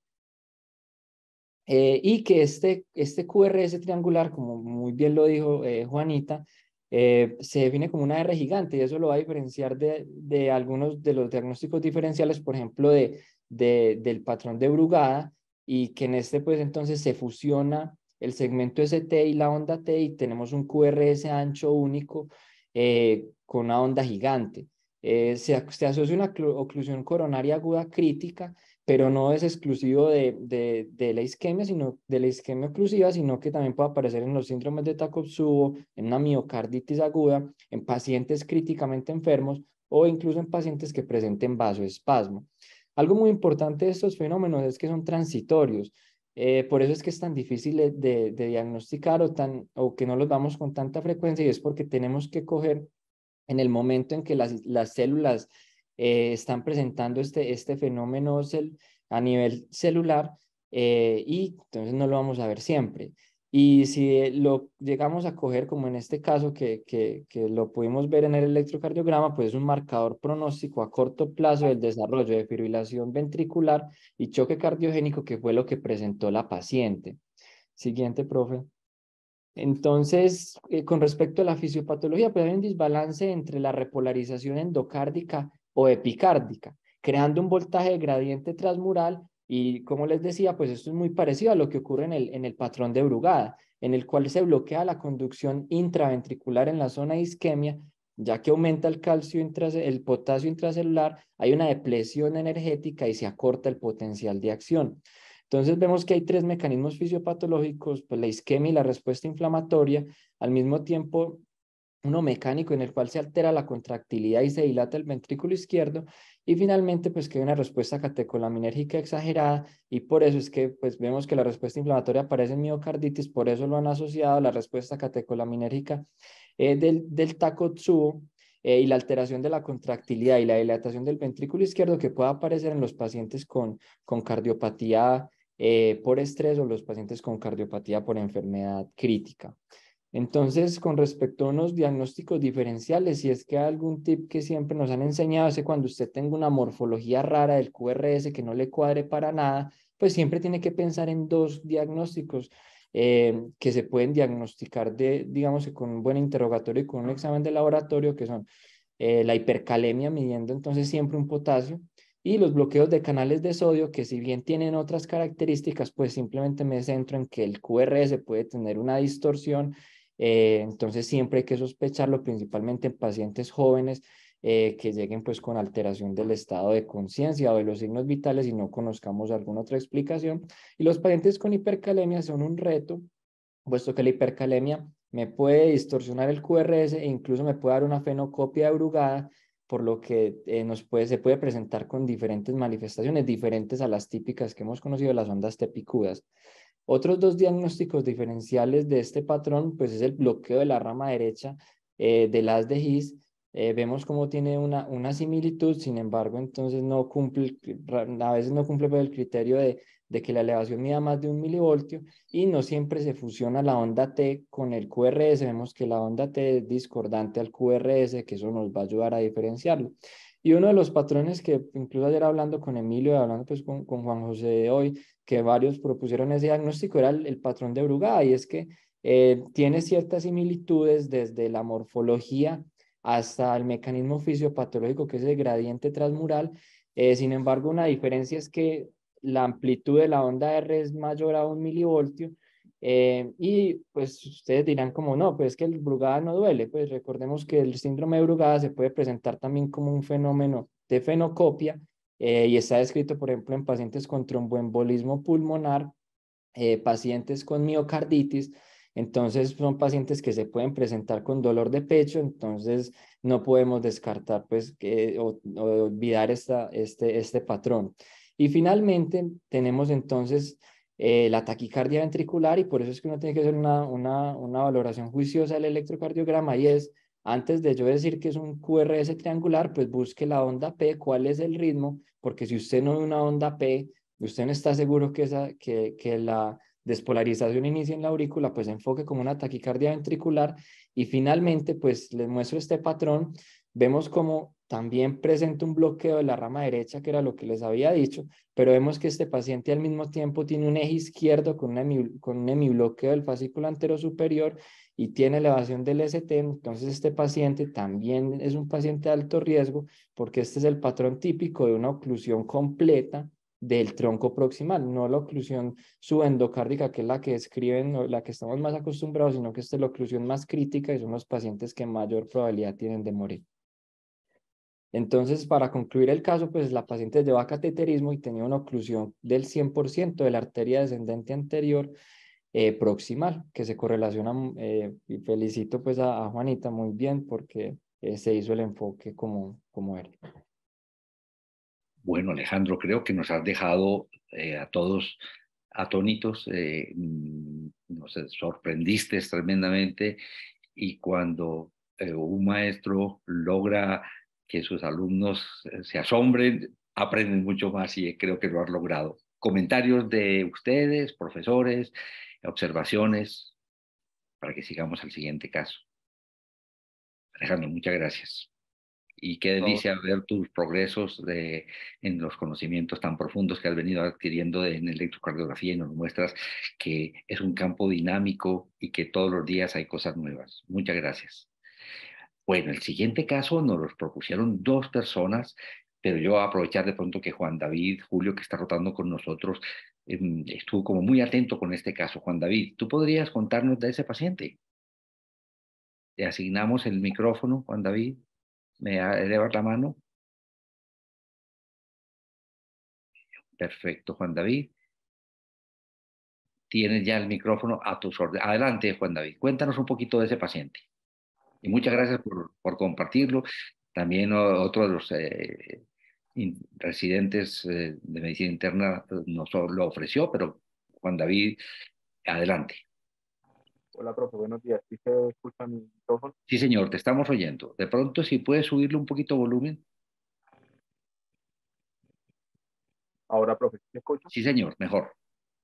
Y que este QRS triangular, como muy bien lo dijo Juanita, se define como una R gigante, y eso lo va a diferenciar de algunos de los diagnósticos diferenciales, por ejemplo, del patrón de Brugada, y que en este pues entonces se fusiona el segmento ST y la onda T, y tenemos un QRS ancho único, con una onda gigante. Se asocia una oclusión coronaria aguda crítica, pero no es exclusivo de la isquemia, sino de la isquemia oclusiva, sino que también puede aparecer en los síndromes de Takotsubo, en una miocarditis aguda, en pacientes críticamente enfermos, o incluso en pacientes que presenten vasoespasmo. Algo muy importante de estos fenómenos es que son transitorios. Por eso es que es tan difícil de diagnosticar, o que no los damos con tanta frecuencia, y es porque tenemos que coger en el momento en que las células están presentando este fenómeno a nivel celular, y entonces no lo vamos a ver siempre. Y si lo llegamos a coger, como en este caso que lo pudimos ver en el electrocardiograma, pues es un marcador pronóstico a corto plazo del desarrollo de fibrilación ventricular y choque cardiogénico, que fue lo que presentó la paciente. Siguiente, profe. Entonces, con respecto a la fisiopatología, pues hay un desbalance entre la repolarización endocárdica o epicárdica, creando un voltaje gradiente transmural y, como les decía, pues esto es muy parecido a lo que ocurre en el patrón de Brugada, en el cual se bloquea la conducción intraventricular en la zona de isquemia, ya que aumenta el calcio el potasio intracelular, hay una depresión energética y se acorta el potencial de acción. Entonces vemos que hay tres mecanismos fisiopatológicos, pues la isquemia y la respuesta inflamatoria, al mismo tiempo uno mecánico en el cual se altera la contractilidad y se dilata el ventrículo izquierdo, y finalmente pues que hay una respuesta catecolaminérgica exagerada, y por eso es que pues vemos que la respuesta inflamatoria aparece en miocarditis, por eso lo han asociado a la respuesta catecolaminérgica del Takotsubo, y la alteración de la contractilidad y la dilatación del ventrículo izquierdo que pueda aparecer en los pacientes con cardiopatía por estrés o los pacientes con cardiopatía por enfermedad crítica. Entonces, con respecto a unos diagnósticos diferenciales, si es que hay algún tip que siempre nos han enseñado, es que cuando usted tenga una morfología rara del QRS que no le cuadre para nada, pues siempre tiene que pensar en dos diagnósticos que se pueden diagnosticar digamos que con un buen interrogatorio y con un examen de laboratorio, que son la hipercalemia, midiendo entonces siempre un potasio, y los bloqueos de canales de sodio, que si bien tienen otras características, pues simplemente me centro en que el QRS puede tener una distorsión, entonces siempre hay que sospecharlo, principalmente en pacientes jóvenes que lleguen pues con alteración del estado de conciencia o de los signos vitales y no conozcamos alguna otra explicación. Y los pacientes con hipercalemia son un reto, puesto que la hipercalemia me puede distorsionar el QRS e incluso me puede dar una fenocopia de Brugada, por lo que se puede presentar con diferentes manifestaciones, diferentes a las típicas que hemos conocido, las ondas tepicudas. Otros dos diagnósticos diferenciales de este patrón, pues es el bloqueo de la rama derecha del haz de His. Vemos cómo tiene una similitud, sin embargo, entonces no cumple, a veces no cumple el criterio de que la elevación mida más de 1 milivoltio, y no siempre se fusiona la onda T con el QRS. Vemos que la onda T es discordante al QRS, que eso nos va a ayudar a diferenciarlo. Y uno de los patrones que incluso ayer hablando con Emilio, hablando pues con Juan José de hoy, que varios propusieron ese diagnóstico, era el patrón de Brugada, y es que tiene ciertas similitudes desde la morfología hasta el mecanismo fisiopatológico, que es el gradiente transmural. Sin embargo, una diferencia es que la amplitud de la onda R es mayor a 1 milivoltio, y pues ustedes dirán como no, pues es que el Brugada no duele. Pues recordemos que el síndrome de Brugada se puede presentar también como un fenómeno de fenocopia, y está descrito, por ejemplo, en pacientes con tromboembolismo pulmonar, pacientes con miocarditis. Entonces son pacientes que se pueden presentar con dolor de pecho, entonces no podemos descartar pues o olvidar este patrón. Y finalmente tenemos entonces la taquicardia ventricular, y por eso es que uno tiene que hacer una valoración juiciosa del electrocardiograma, y es, antes de yo decir que es un QRS triangular, pues busque la onda P, cuál es el ritmo, porque si usted no ve una onda P, usted no está seguro que la despolarización inicie en la aurícula, pues enfoque como una taquicardia ventricular. Y finalmente, pues les muestro este patrón. Vemos como también presenta un bloqueo de la rama derecha, que era lo que les había dicho, pero vemos que este paciente al mismo tiempo tiene un eje izquierdo con un hemibloqueo del fascículo antero superior y tiene elevación del ST. Entonces este paciente también es un paciente de alto riesgo, porque este es el patrón típico de una oclusión completa del tronco proximal, no la oclusión subendocárdica, que es la que describen, la que estamos más acostumbrados, sino que esta es la oclusión más crítica y son los pacientes que mayor probabilidad tienen de morir. Entonces, para concluir el caso, pues la paciente llevaba cateterismo y tenía una oclusión del 100% de la arteria descendente anterior proximal, que se correlaciona, y felicito pues a Juanita muy bien, porque se hizo el enfoque como era. Bueno, Alejandro, creo que nos has dejado a todos atónitos, nos sorprendiste tremendamente, y cuando un maestro logra que sus alumnos se asombren, aprenden mucho más, y creo que lo has logrado. Comentarios de ustedes, profesores, observaciones, para que sigamos al siguiente caso. Alejandro, muchas gracias. Y qué delicia ver tus progresos en los conocimientos tan profundos que has venido adquiriendo en electrocardiografía y nos muestras que es un campo dinámico y que todos los días hay cosas nuevas. Muchas gracias. Bueno, el siguiente caso nos los propusieron dos personas, pero yo voy a aprovechar de pronto que Juan David, Julio, que está rotando con nosotros, estuvo como muy atento con este caso. Juan David, ¿tú podrías contarnos de ese paciente? Le asignamos el micrófono, Juan David. ¿Me elevas la mano? Perfecto, Juan David. Tienes ya el micrófono a tus órdenes. Adelante, Juan David. Cuéntanos un poquito de ese paciente. Y muchas gracias por compartirlo. También otro de los residentes de medicina interna nos lo ofreció, pero Juan David, adelante. Hola, profe, buenos días. ¿Sí se escucha mi micrófono? Sí, señor, te estamos oyendo. De pronto, si puedes subirle un poquito volumen. Ahora, profe, ¿sí se escucha? Sí, señor, mejor.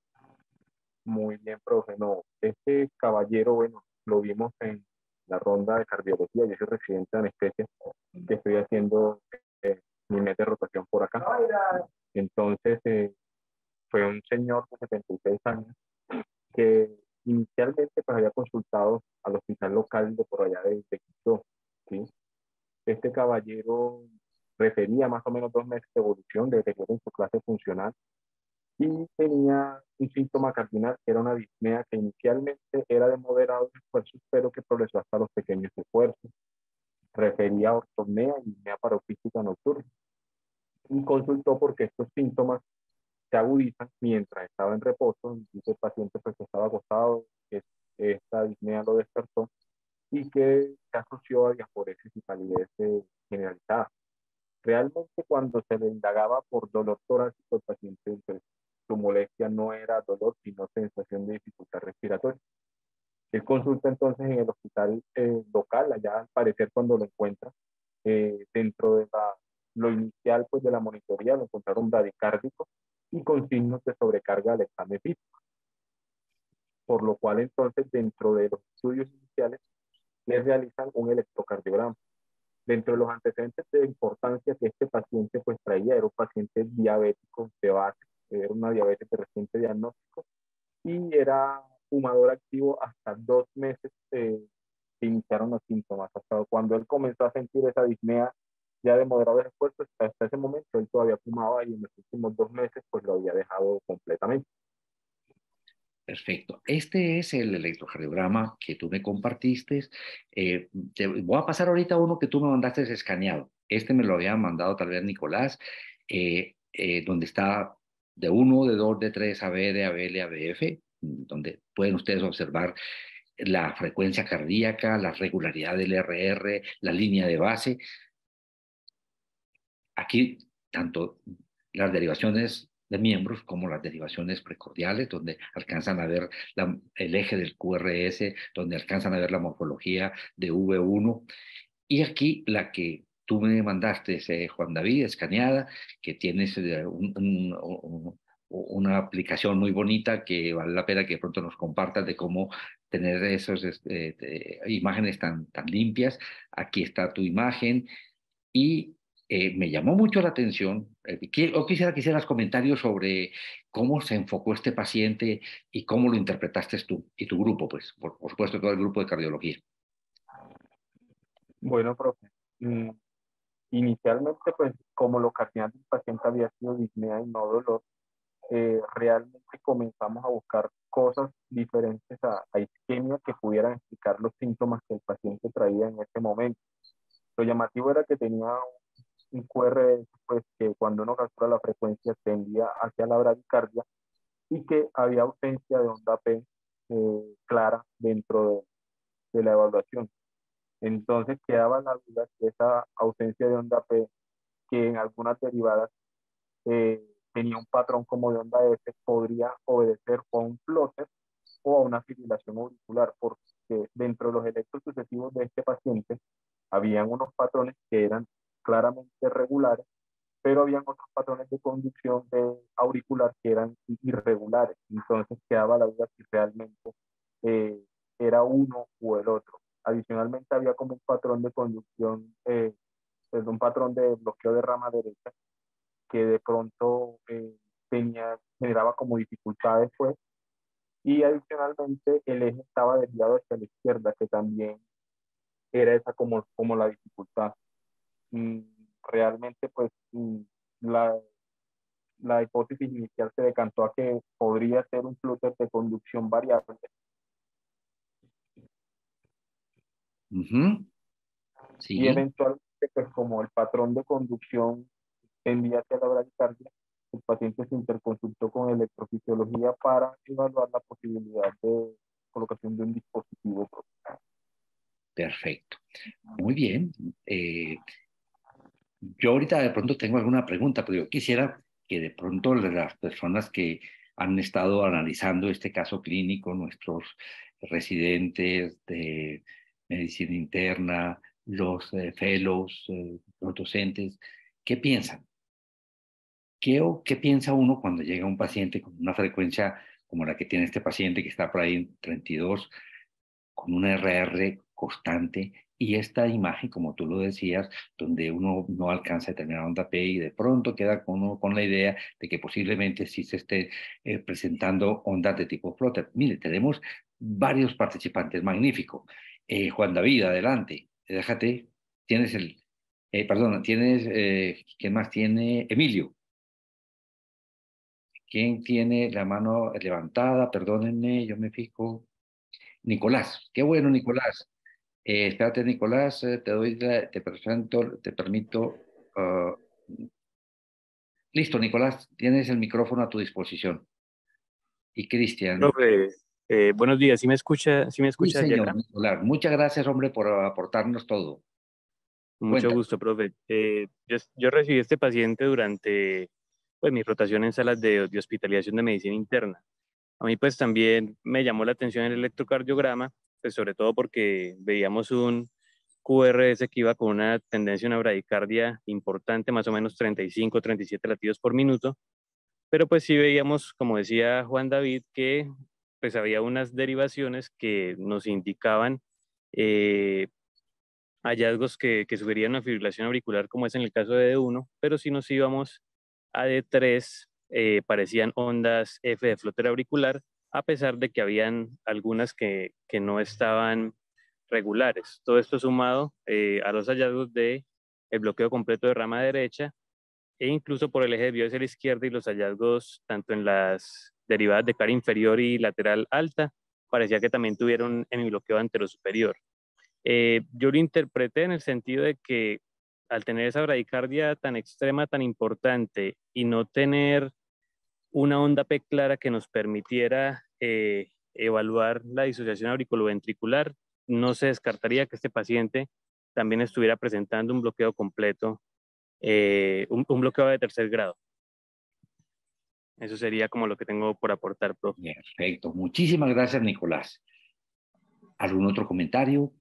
Muy bien, profe. No, este caballero, bueno, lo vimos en la ronda de cardiología. Yo soy residente de anestesia, que estoy haciendo mi mes de rotación por acá. Entonces, fue un señor de 76 años que inicialmente pues, había consultado al hospital local de por allá de Quito, ¿sí? Este caballero refería más o menos 2 meses de evolución de deterioro en su clase funcional y tenía un síntoma cardinal que era una disnea que inicialmente era de moderados esfuerzos, pero que progresó hasta los pequeños esfuerzos. Refería a ortopnea y disnea paroxística nocturna y consultó porque estos síntomas se agudizan mientras estaba en reposo. Dice el paciente pues, que estaba acostado, que esta disnea lo despertó y que se asoció a diaforesis y palidez generalizada. Realmente cuando se le indagaba por dolor torácico, el paciente, pues, su molestia no era dolor, sino sensación de dificultad respiratoria. Él consulta entonces en el hospital local, allá al parecer cuando lo encuentra, dentro de lo inicial pues, de la monitoría, lo encontraron bradicárdico y con signos de sobrecarga del examen físico. Por lo cual entonces dentro de los estudios iniciales le realizan un electrocardiograma. Dentro de los antecedentes de importancia que este paciente pues traía, era un paciente diabético de base, era una diabetes de reciente diagnóstico y era fumador activo hasta 2 meses que iniciaron los síntomas. Hasta cuando él comenzó a sentir esa disnea ya de moderados esfuerzos, hasta ese momento él todavía fumaba y en los últimos 2 meses pues lo había dejado completamente. Perfecto. Este es el electrocardiograma que tú me compartiste. Te voy a pasar ahorita uno que tú me mandaste escaneado. Este me lo había mandado tal vez Nicolás, donde está de 1, de 2, de 3, AB, de ABL, ABF, donde pueden ustedes observar la frecuencia cardíaca, la regularidad del RR, la línea de base. Aquí, tanto las derivaciones de miembros como las derivaciones precordiales, donde alcanzan a ver el eje del QRS, donde alcanzan a ver la morfología de V1. Y aquí la que tú me mandaste, Juan David, escaneada, que tienes una aplicación muy bonita que vale la pena que de pronto nos compartas de cómo tener esas imágenes tan limpias. Aquí está tu imagen y me llamó mucho la atención, quisiera que hicieras comentarios sobre cómo se enfocó este paciente y cómo lo interpretaste tú y tu grupo, pues, por supuesto, todo el grupo de cardiología. Bueno, profe, inicialmente, pues como lo cardinal del paciente había sido disnea y no dolor, realmente comenzamos a buscar cosas diferentes a isquemia que pudieran explicar los síntomas que el paciente traía en ese momento. Lo llamativo era que tenía un QRS, pues que cuando uno calcula la frecuencia tendía hacia la bradicardia y que había ausencia de onda P clara dentro de la evaluación. Entonces quedaba la duda que esa ausencia de onda P, que en algunas derivadas eh, tenía un patrón como de onda F, podría obedecer o a un plotter o a una fibrilación auricular, porque dentro de los electros sucesivos de este paciente habían unos patrones que eran claramente regulares, pero habían otros patrones de conducción auricular que eran irregulares. Entonces quedaba la duda si realmente eh, era uno o el otro. Adicionalmente había como un patrón de conducción pues, un patrón de bloqueo de rama derecha que de pronto generaba como dificultades, pues, y adicionalmente el eje estaba desviado hacia la izquierda, que también era esa como la dificultad. Realmente, pues, la hipótesis inicial se decantó a que podría ser un flúter de conducción variable. Sí. Y eventualmente, pues, como el patrón de conducción tendía hacia la bradicardia, el paciente se interconsultó con electrofisiología para evaluar la posibilidad de colocación de un dispositivo propio. Perfecto. Muy bien. Yo ahorita de pronto tengo alguna pregunta, pero yo quisiera que de pronto las personas que han estado analizando este caso clínico, nuestros residentes de medicina interna, los fellows, los docentes, ¿qué piensan? ¿Qué piensa uno cuando llega un paciente con una frecuencia como la que tiene este paciente que está por ahí en 32, con una RR constante y esta imagen, como tú lo decías, donde uno no alcanza a tener onda P y de pronto queda con la idea de que posiblemente sí se esté presentando ondas de tipo flutter? Mire, tenemos varios participantes, magnífico. Juan David, adelante, déjate, tienes ¿quién más tiene? Emilio. ¿Quién tiene la mano levantada? Perdónenme, yo me fijo. Nicolás, qué bueno, Nicolás. Espérate, Nicolás, te permito. Listo, Nicolás, tienes el micrófono a tu disposición. Y Cristian. Profe, buenos días, ¿sí me escucha Sí, señor, Yerka? Nicolás. Muchas gracias, hombre, por aportarnos todo. Mucho Cuéntame. gusto, profe. Yo recibí este paciente durante pues, mi rotación en salas de hospitalización de medicina interna. A mí pues también me llamó la atención el electrocardiograma, pues sobre todo porque veíamos un QRS que iba con una tendencia a una bradicardia importante, más o menos 35, 37 latidos por minuto, pero pues sí veíamos, como decía Juan David, que pues había unas derivaciones que nos indicaban eh, hallazgos que sugerirían una fibrilación auricular, como es en el caso de D1, pero si nos íbamos a D3, parecían ondas F de flóter auricular, a pesar de que habían algunas que no estaban regulares. Todo esto sumado a los hallazgos de el bloqueo completo de rama derecha e incluso por el eje desviado hacia la izquierda y los hallazgos tanto en las derivadas de cara inferior y lateral alta, parecía que también tuvieron hemibloqueo anterosuperior. Yo lo interpreté en el sentido de que al tener esa bradicardia tan extrema, tan importante y no tener una onda P clara que nos permitiera evaluar la disociación auriculoventricular, no se descartaría que este paciente también estuviera presentando un bloqueo completo, un bloqueo de tercer grado. Eso sería como lo que tengo por aportar, profe. Perfecto. Muchísimas gracias, Nicolás. ¿Algún otro comentario?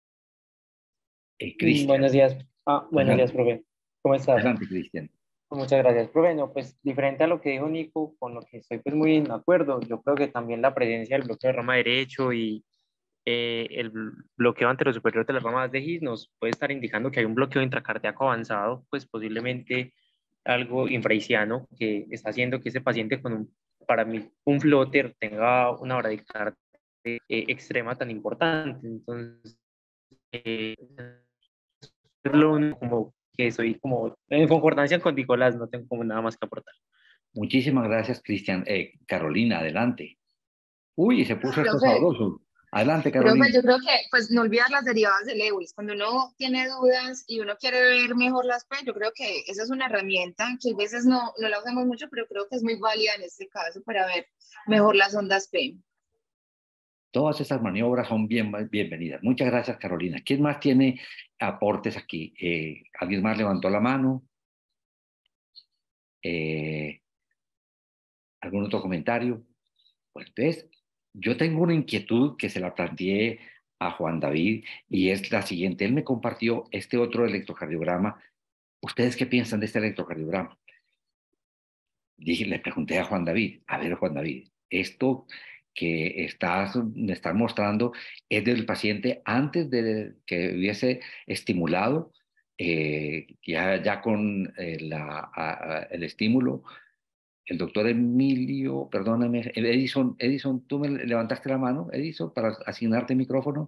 Cristian. Buenos días. Buenos días, profe. ¿Cómo estás? Adelante, Cristian. Muchas gracias, profe. No, pues diferente a lo que dijo Nico, con lo que estoy pues muy de acuerdo, yo creo que también la presencia del bloqueo de rama derecho y el bloqueo anterosuperior de las ramas de His nos puede estar indicando que hay un bloqueo intracardíaco avanzado, pues posiblemente algo infraiciano que está haciendo que ese paciente para mí, un flóter tenga una bradicardia extrema tan importante. Entonces, como que soy como en concordancia con Nicolás, no tengo como nada más que aportar. Muchísimas gracias, Cristian. Carolina, adelante. Uy, se puso esto Profe, sabroso. Adelante, Carolina. Profe, yo creo que pues no olvidar las derivadas de Lewis. Cuando uno tiene dudas y uno quiere ver mejor las P, yo creo que esa es una herramienta que a veces no la usamos mucho, pero creo que es muy válida en este caso para ver mejor las ondas P. Todas estas maniobras son bienvenidas. Muchas gracias, Carolina. ¿Quién más tiene aportes aquí? ¿Alguien más levantó la mano? ¿Algún otro comentario? Pues ves, yo tengo una inquietud que se la planteé a Juan David y es la siguiente. Él me compartió este otro electrocardiograma. ¿Ustedes qué piensan de este electrocardiograma? Le pregunté a Juan David, a ver, Juan David, esto que me estás mostrando es del paciente antes de que hubiese estimulado ya con el estímulo, el doctor Emilio, perdóname, Edison, tú me levantaste la mano, Edison, para asignarte el micrófono.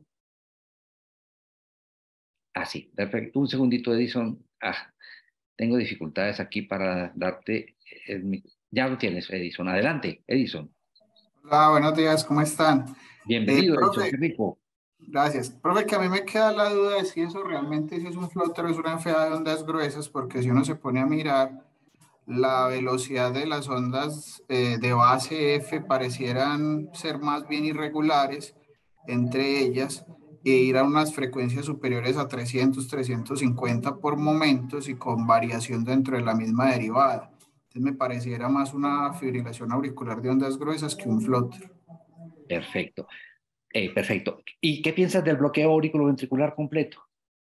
Ah, sí, perfecto. Un segundito, Edison. Tengo dificultades aquí para darte ya lo tienes, Edison. Adelante, Edison. Hola, buenos días, ¿cómo están? Bienvenido, Edison, Profe, qué rico. gracias. Profe, que a mí me queda la duda de si eso realmente si es un flóter o es una enfriada de ondas gruesas, porque si uno se pone a mirar la velocidad de las ondas de base F parecieran ser más bien irregulares entre ellas e ir a unas frecuencias superiores a 300, 350 por momentos y con variación dentro de la misma derivada. Entonces me pareciera más una fibrilación auricular de ondas gruesas que un flóter. Perfecto. Perfecto. ¿Y qué piensas del bloqueo auriculoventricular completo?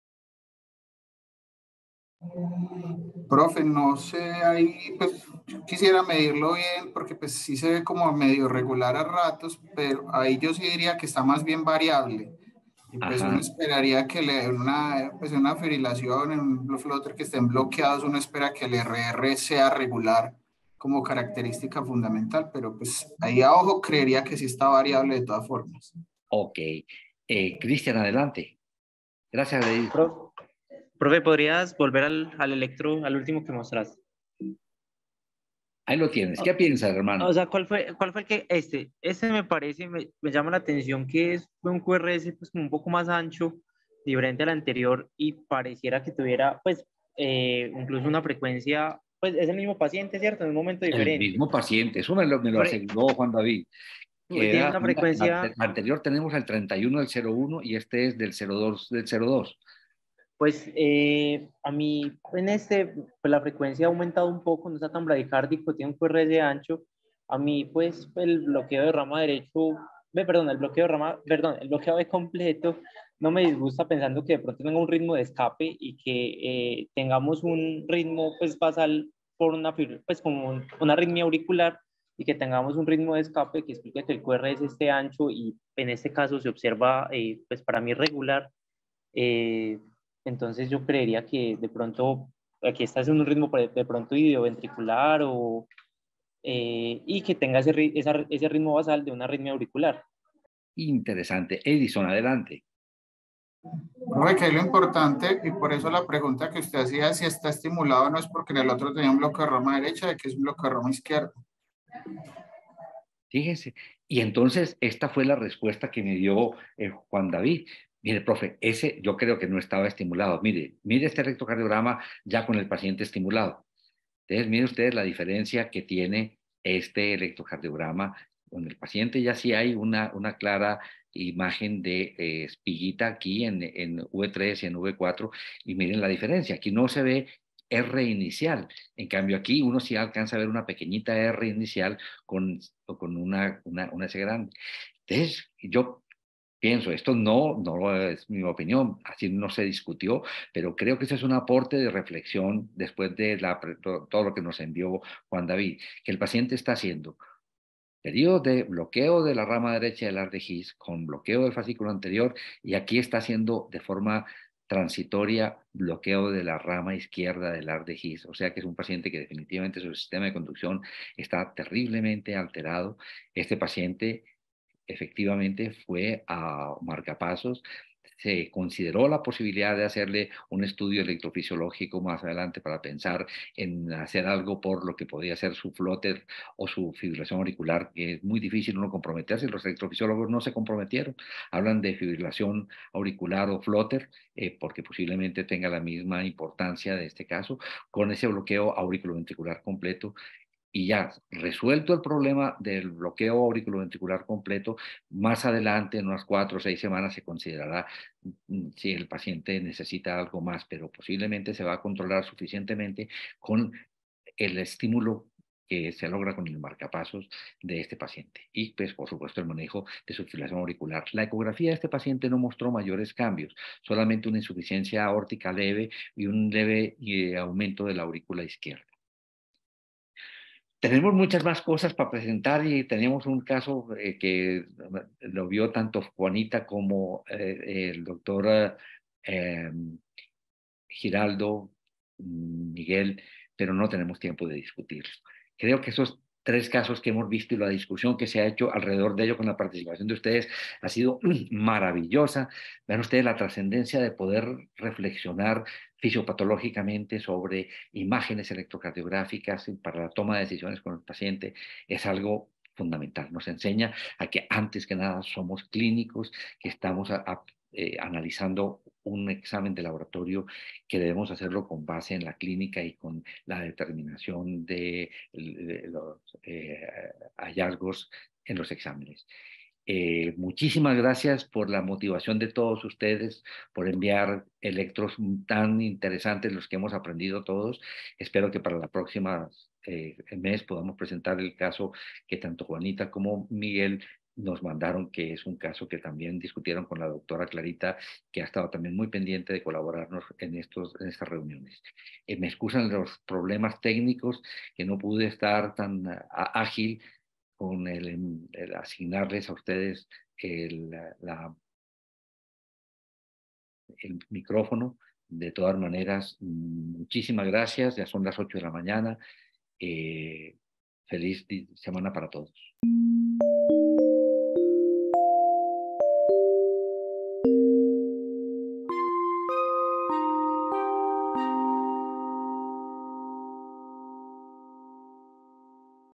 Profe, no sé, ahí pues yo quisiera medirlo bien porque pues sí se ve como medio regular a ratos, pero ahí yo sí diría que está más bien variable. Y pues uno Ajá. esperaría que pues una fibrilación en un flóter que estén bloqueados, uno espera que el RR sea regular como característica fundamental, pero pues ahí a ojo creería que sí está variable de todas formas. Ok. Cristian, adelante. Gracias, Edison. Profe, ¿podrías volver al electro, al último que mostraste? Ahí lo tienes. ¿Qué piensas, hermano? O sea, ¿cuál fue el que, este me parece, me llama la atención que fue un QRS pues como un poco más ancho, diferente al anterior y pareciera que tuviera pues incluso una frecuencia, pues es el mismo paciente, ¿cierto? En un momento El diferente. mismo paciente. Eso me lo aseguró Juan David. Que Tiene era una frecuencia, la anterior tenemos el 31 del 01 y este es del 02 del 02. pues a mí en pues la frecuencia ha aumentado un poco, no está tan bradicárdico, tiene un QRS ancho. A mí pues el bloqueo de rama derecho, perdón, el bloqueo de completo no me disgusta pensando que de pronto tenga un ritmo de escape y que tengamos un ritmo pues basal por pues como una arritmia auricular y que tengamos un ritmo de escape que explique que el QRS esté ancho y en este caso se observa pues para mí regular. eh, entonces yo creería que de pronto aquí estás en un ritmo de pronto idioventricular y que tenga ese ritmo basal de una arritmia auricular. Interesante. Edison, adelante. Profe, que es lo importante, y por eso la pregunta que usted hacía, si está estimulado, no es porque en el otro tenía un bloque de rama derecha, de que es un bloque de rama izquierda. Fíjese. Y entonces esta fue la respuesta que me dio Juan David. Mire, profe, ese yo creo que no estaba estimulado. Mire este electrocardiograma ya con el paciente estimulado. Entonces, miren ustedes la diferencia que tiene este electrocardiograma. Con el paciente ya sí hay una clara imagen de espiguita aquí en V3 y en V4 y miren la diferencia. Aquí no se ve R inicial. En cambio, aquí uno sí alcanza a ver una pequeñita R inicial con una S grande. Entonces, yo pienso, esto no es mi opinión, así no se discutió, pero creo que ese es un aporte de reflexión después de todo lo que nos envió Juan David, que el paciente está haciendo periodo de bloqueo de la rama derecha del ARDE His con bloqueo del fascículo anterior y aquí está haciendo de forma transitoria bloqueo de la rama izquierda del ARDE His, o sea que es un paciente que definitivamente su sistema de conducción está terriblemente alterado. Este paciente efectivamente fue a marcapasos. Se consideró la posibilidad de hacerle un estudio electrofisiológico más adelante para pensar en hacer algo por lo que podía ser su flóter o su fibrilación auricular, que es muy difícil uno comprometerse. Los electrofisiólogos no se comprometieron, hablan de fibrilación auricular o flóter, porque posiblemente tenga la misma importancia de este caso, con ese bloqueo auriculoventricular completo. Y ya resuelto el problema del bloqueo auriculoventricular completo, más adelante, en unas 4 o 6 semanas, se considerará si el paciente necesita algo más, pero posiblemente se va a controlar suficientemente con el estímulo que se logra con el marcapasos de este paciente. Y, pues, por supuesto, el manejo de su fibrilación auricular. La ecografía de este paciente no mostró mayores cambios, solamente una insuficiencia aórtica leve y un leve aumento de la aurícula izquierda. Tenemos muchas más cosas para presentar y tenemos un caso que lo vio tanto Juanita como el doctor Giraldo, Miguel, pero no tenemos tiempo de discutirlo. Creo que esos 3 casos que hemos visto y la discusión que se ha hecho alrededor de ello con la participación de ustedes ha sido maravillosa. Vean ustedes la trascendencia de poder reflexionar fisiopatológicamente sobre imágenes electrocardiográficas para la toma de decisiones con el paciente. Es algo fundamental. Nos enseña a que antes que nada somos clínicos, que estamos analizando un examen de laboratorio, que debemos hacerlo con base en la clínica y con la determinación de los hallazgos en los exámenes. Muchísimas gracias por la motivación de todos ustedes, por enviar electros tan interesantes, los que hemos aprendido todos. Espero que para la próxima mes podamos presentar el caso que tanto Juanita como Miguel nos mandaron, que es un caso que también discutieron con la doctora Clarita, que ha estado también muy pendiente de colaborarnos en estas reuniones. Me excusan los problemas técnicos, que no pude estar tan ágil con el asignarles a ustedes el micrófono. De todas maneras, muchísimas gracias. Ya son las 8 de la mañana. Feliz semana para todos.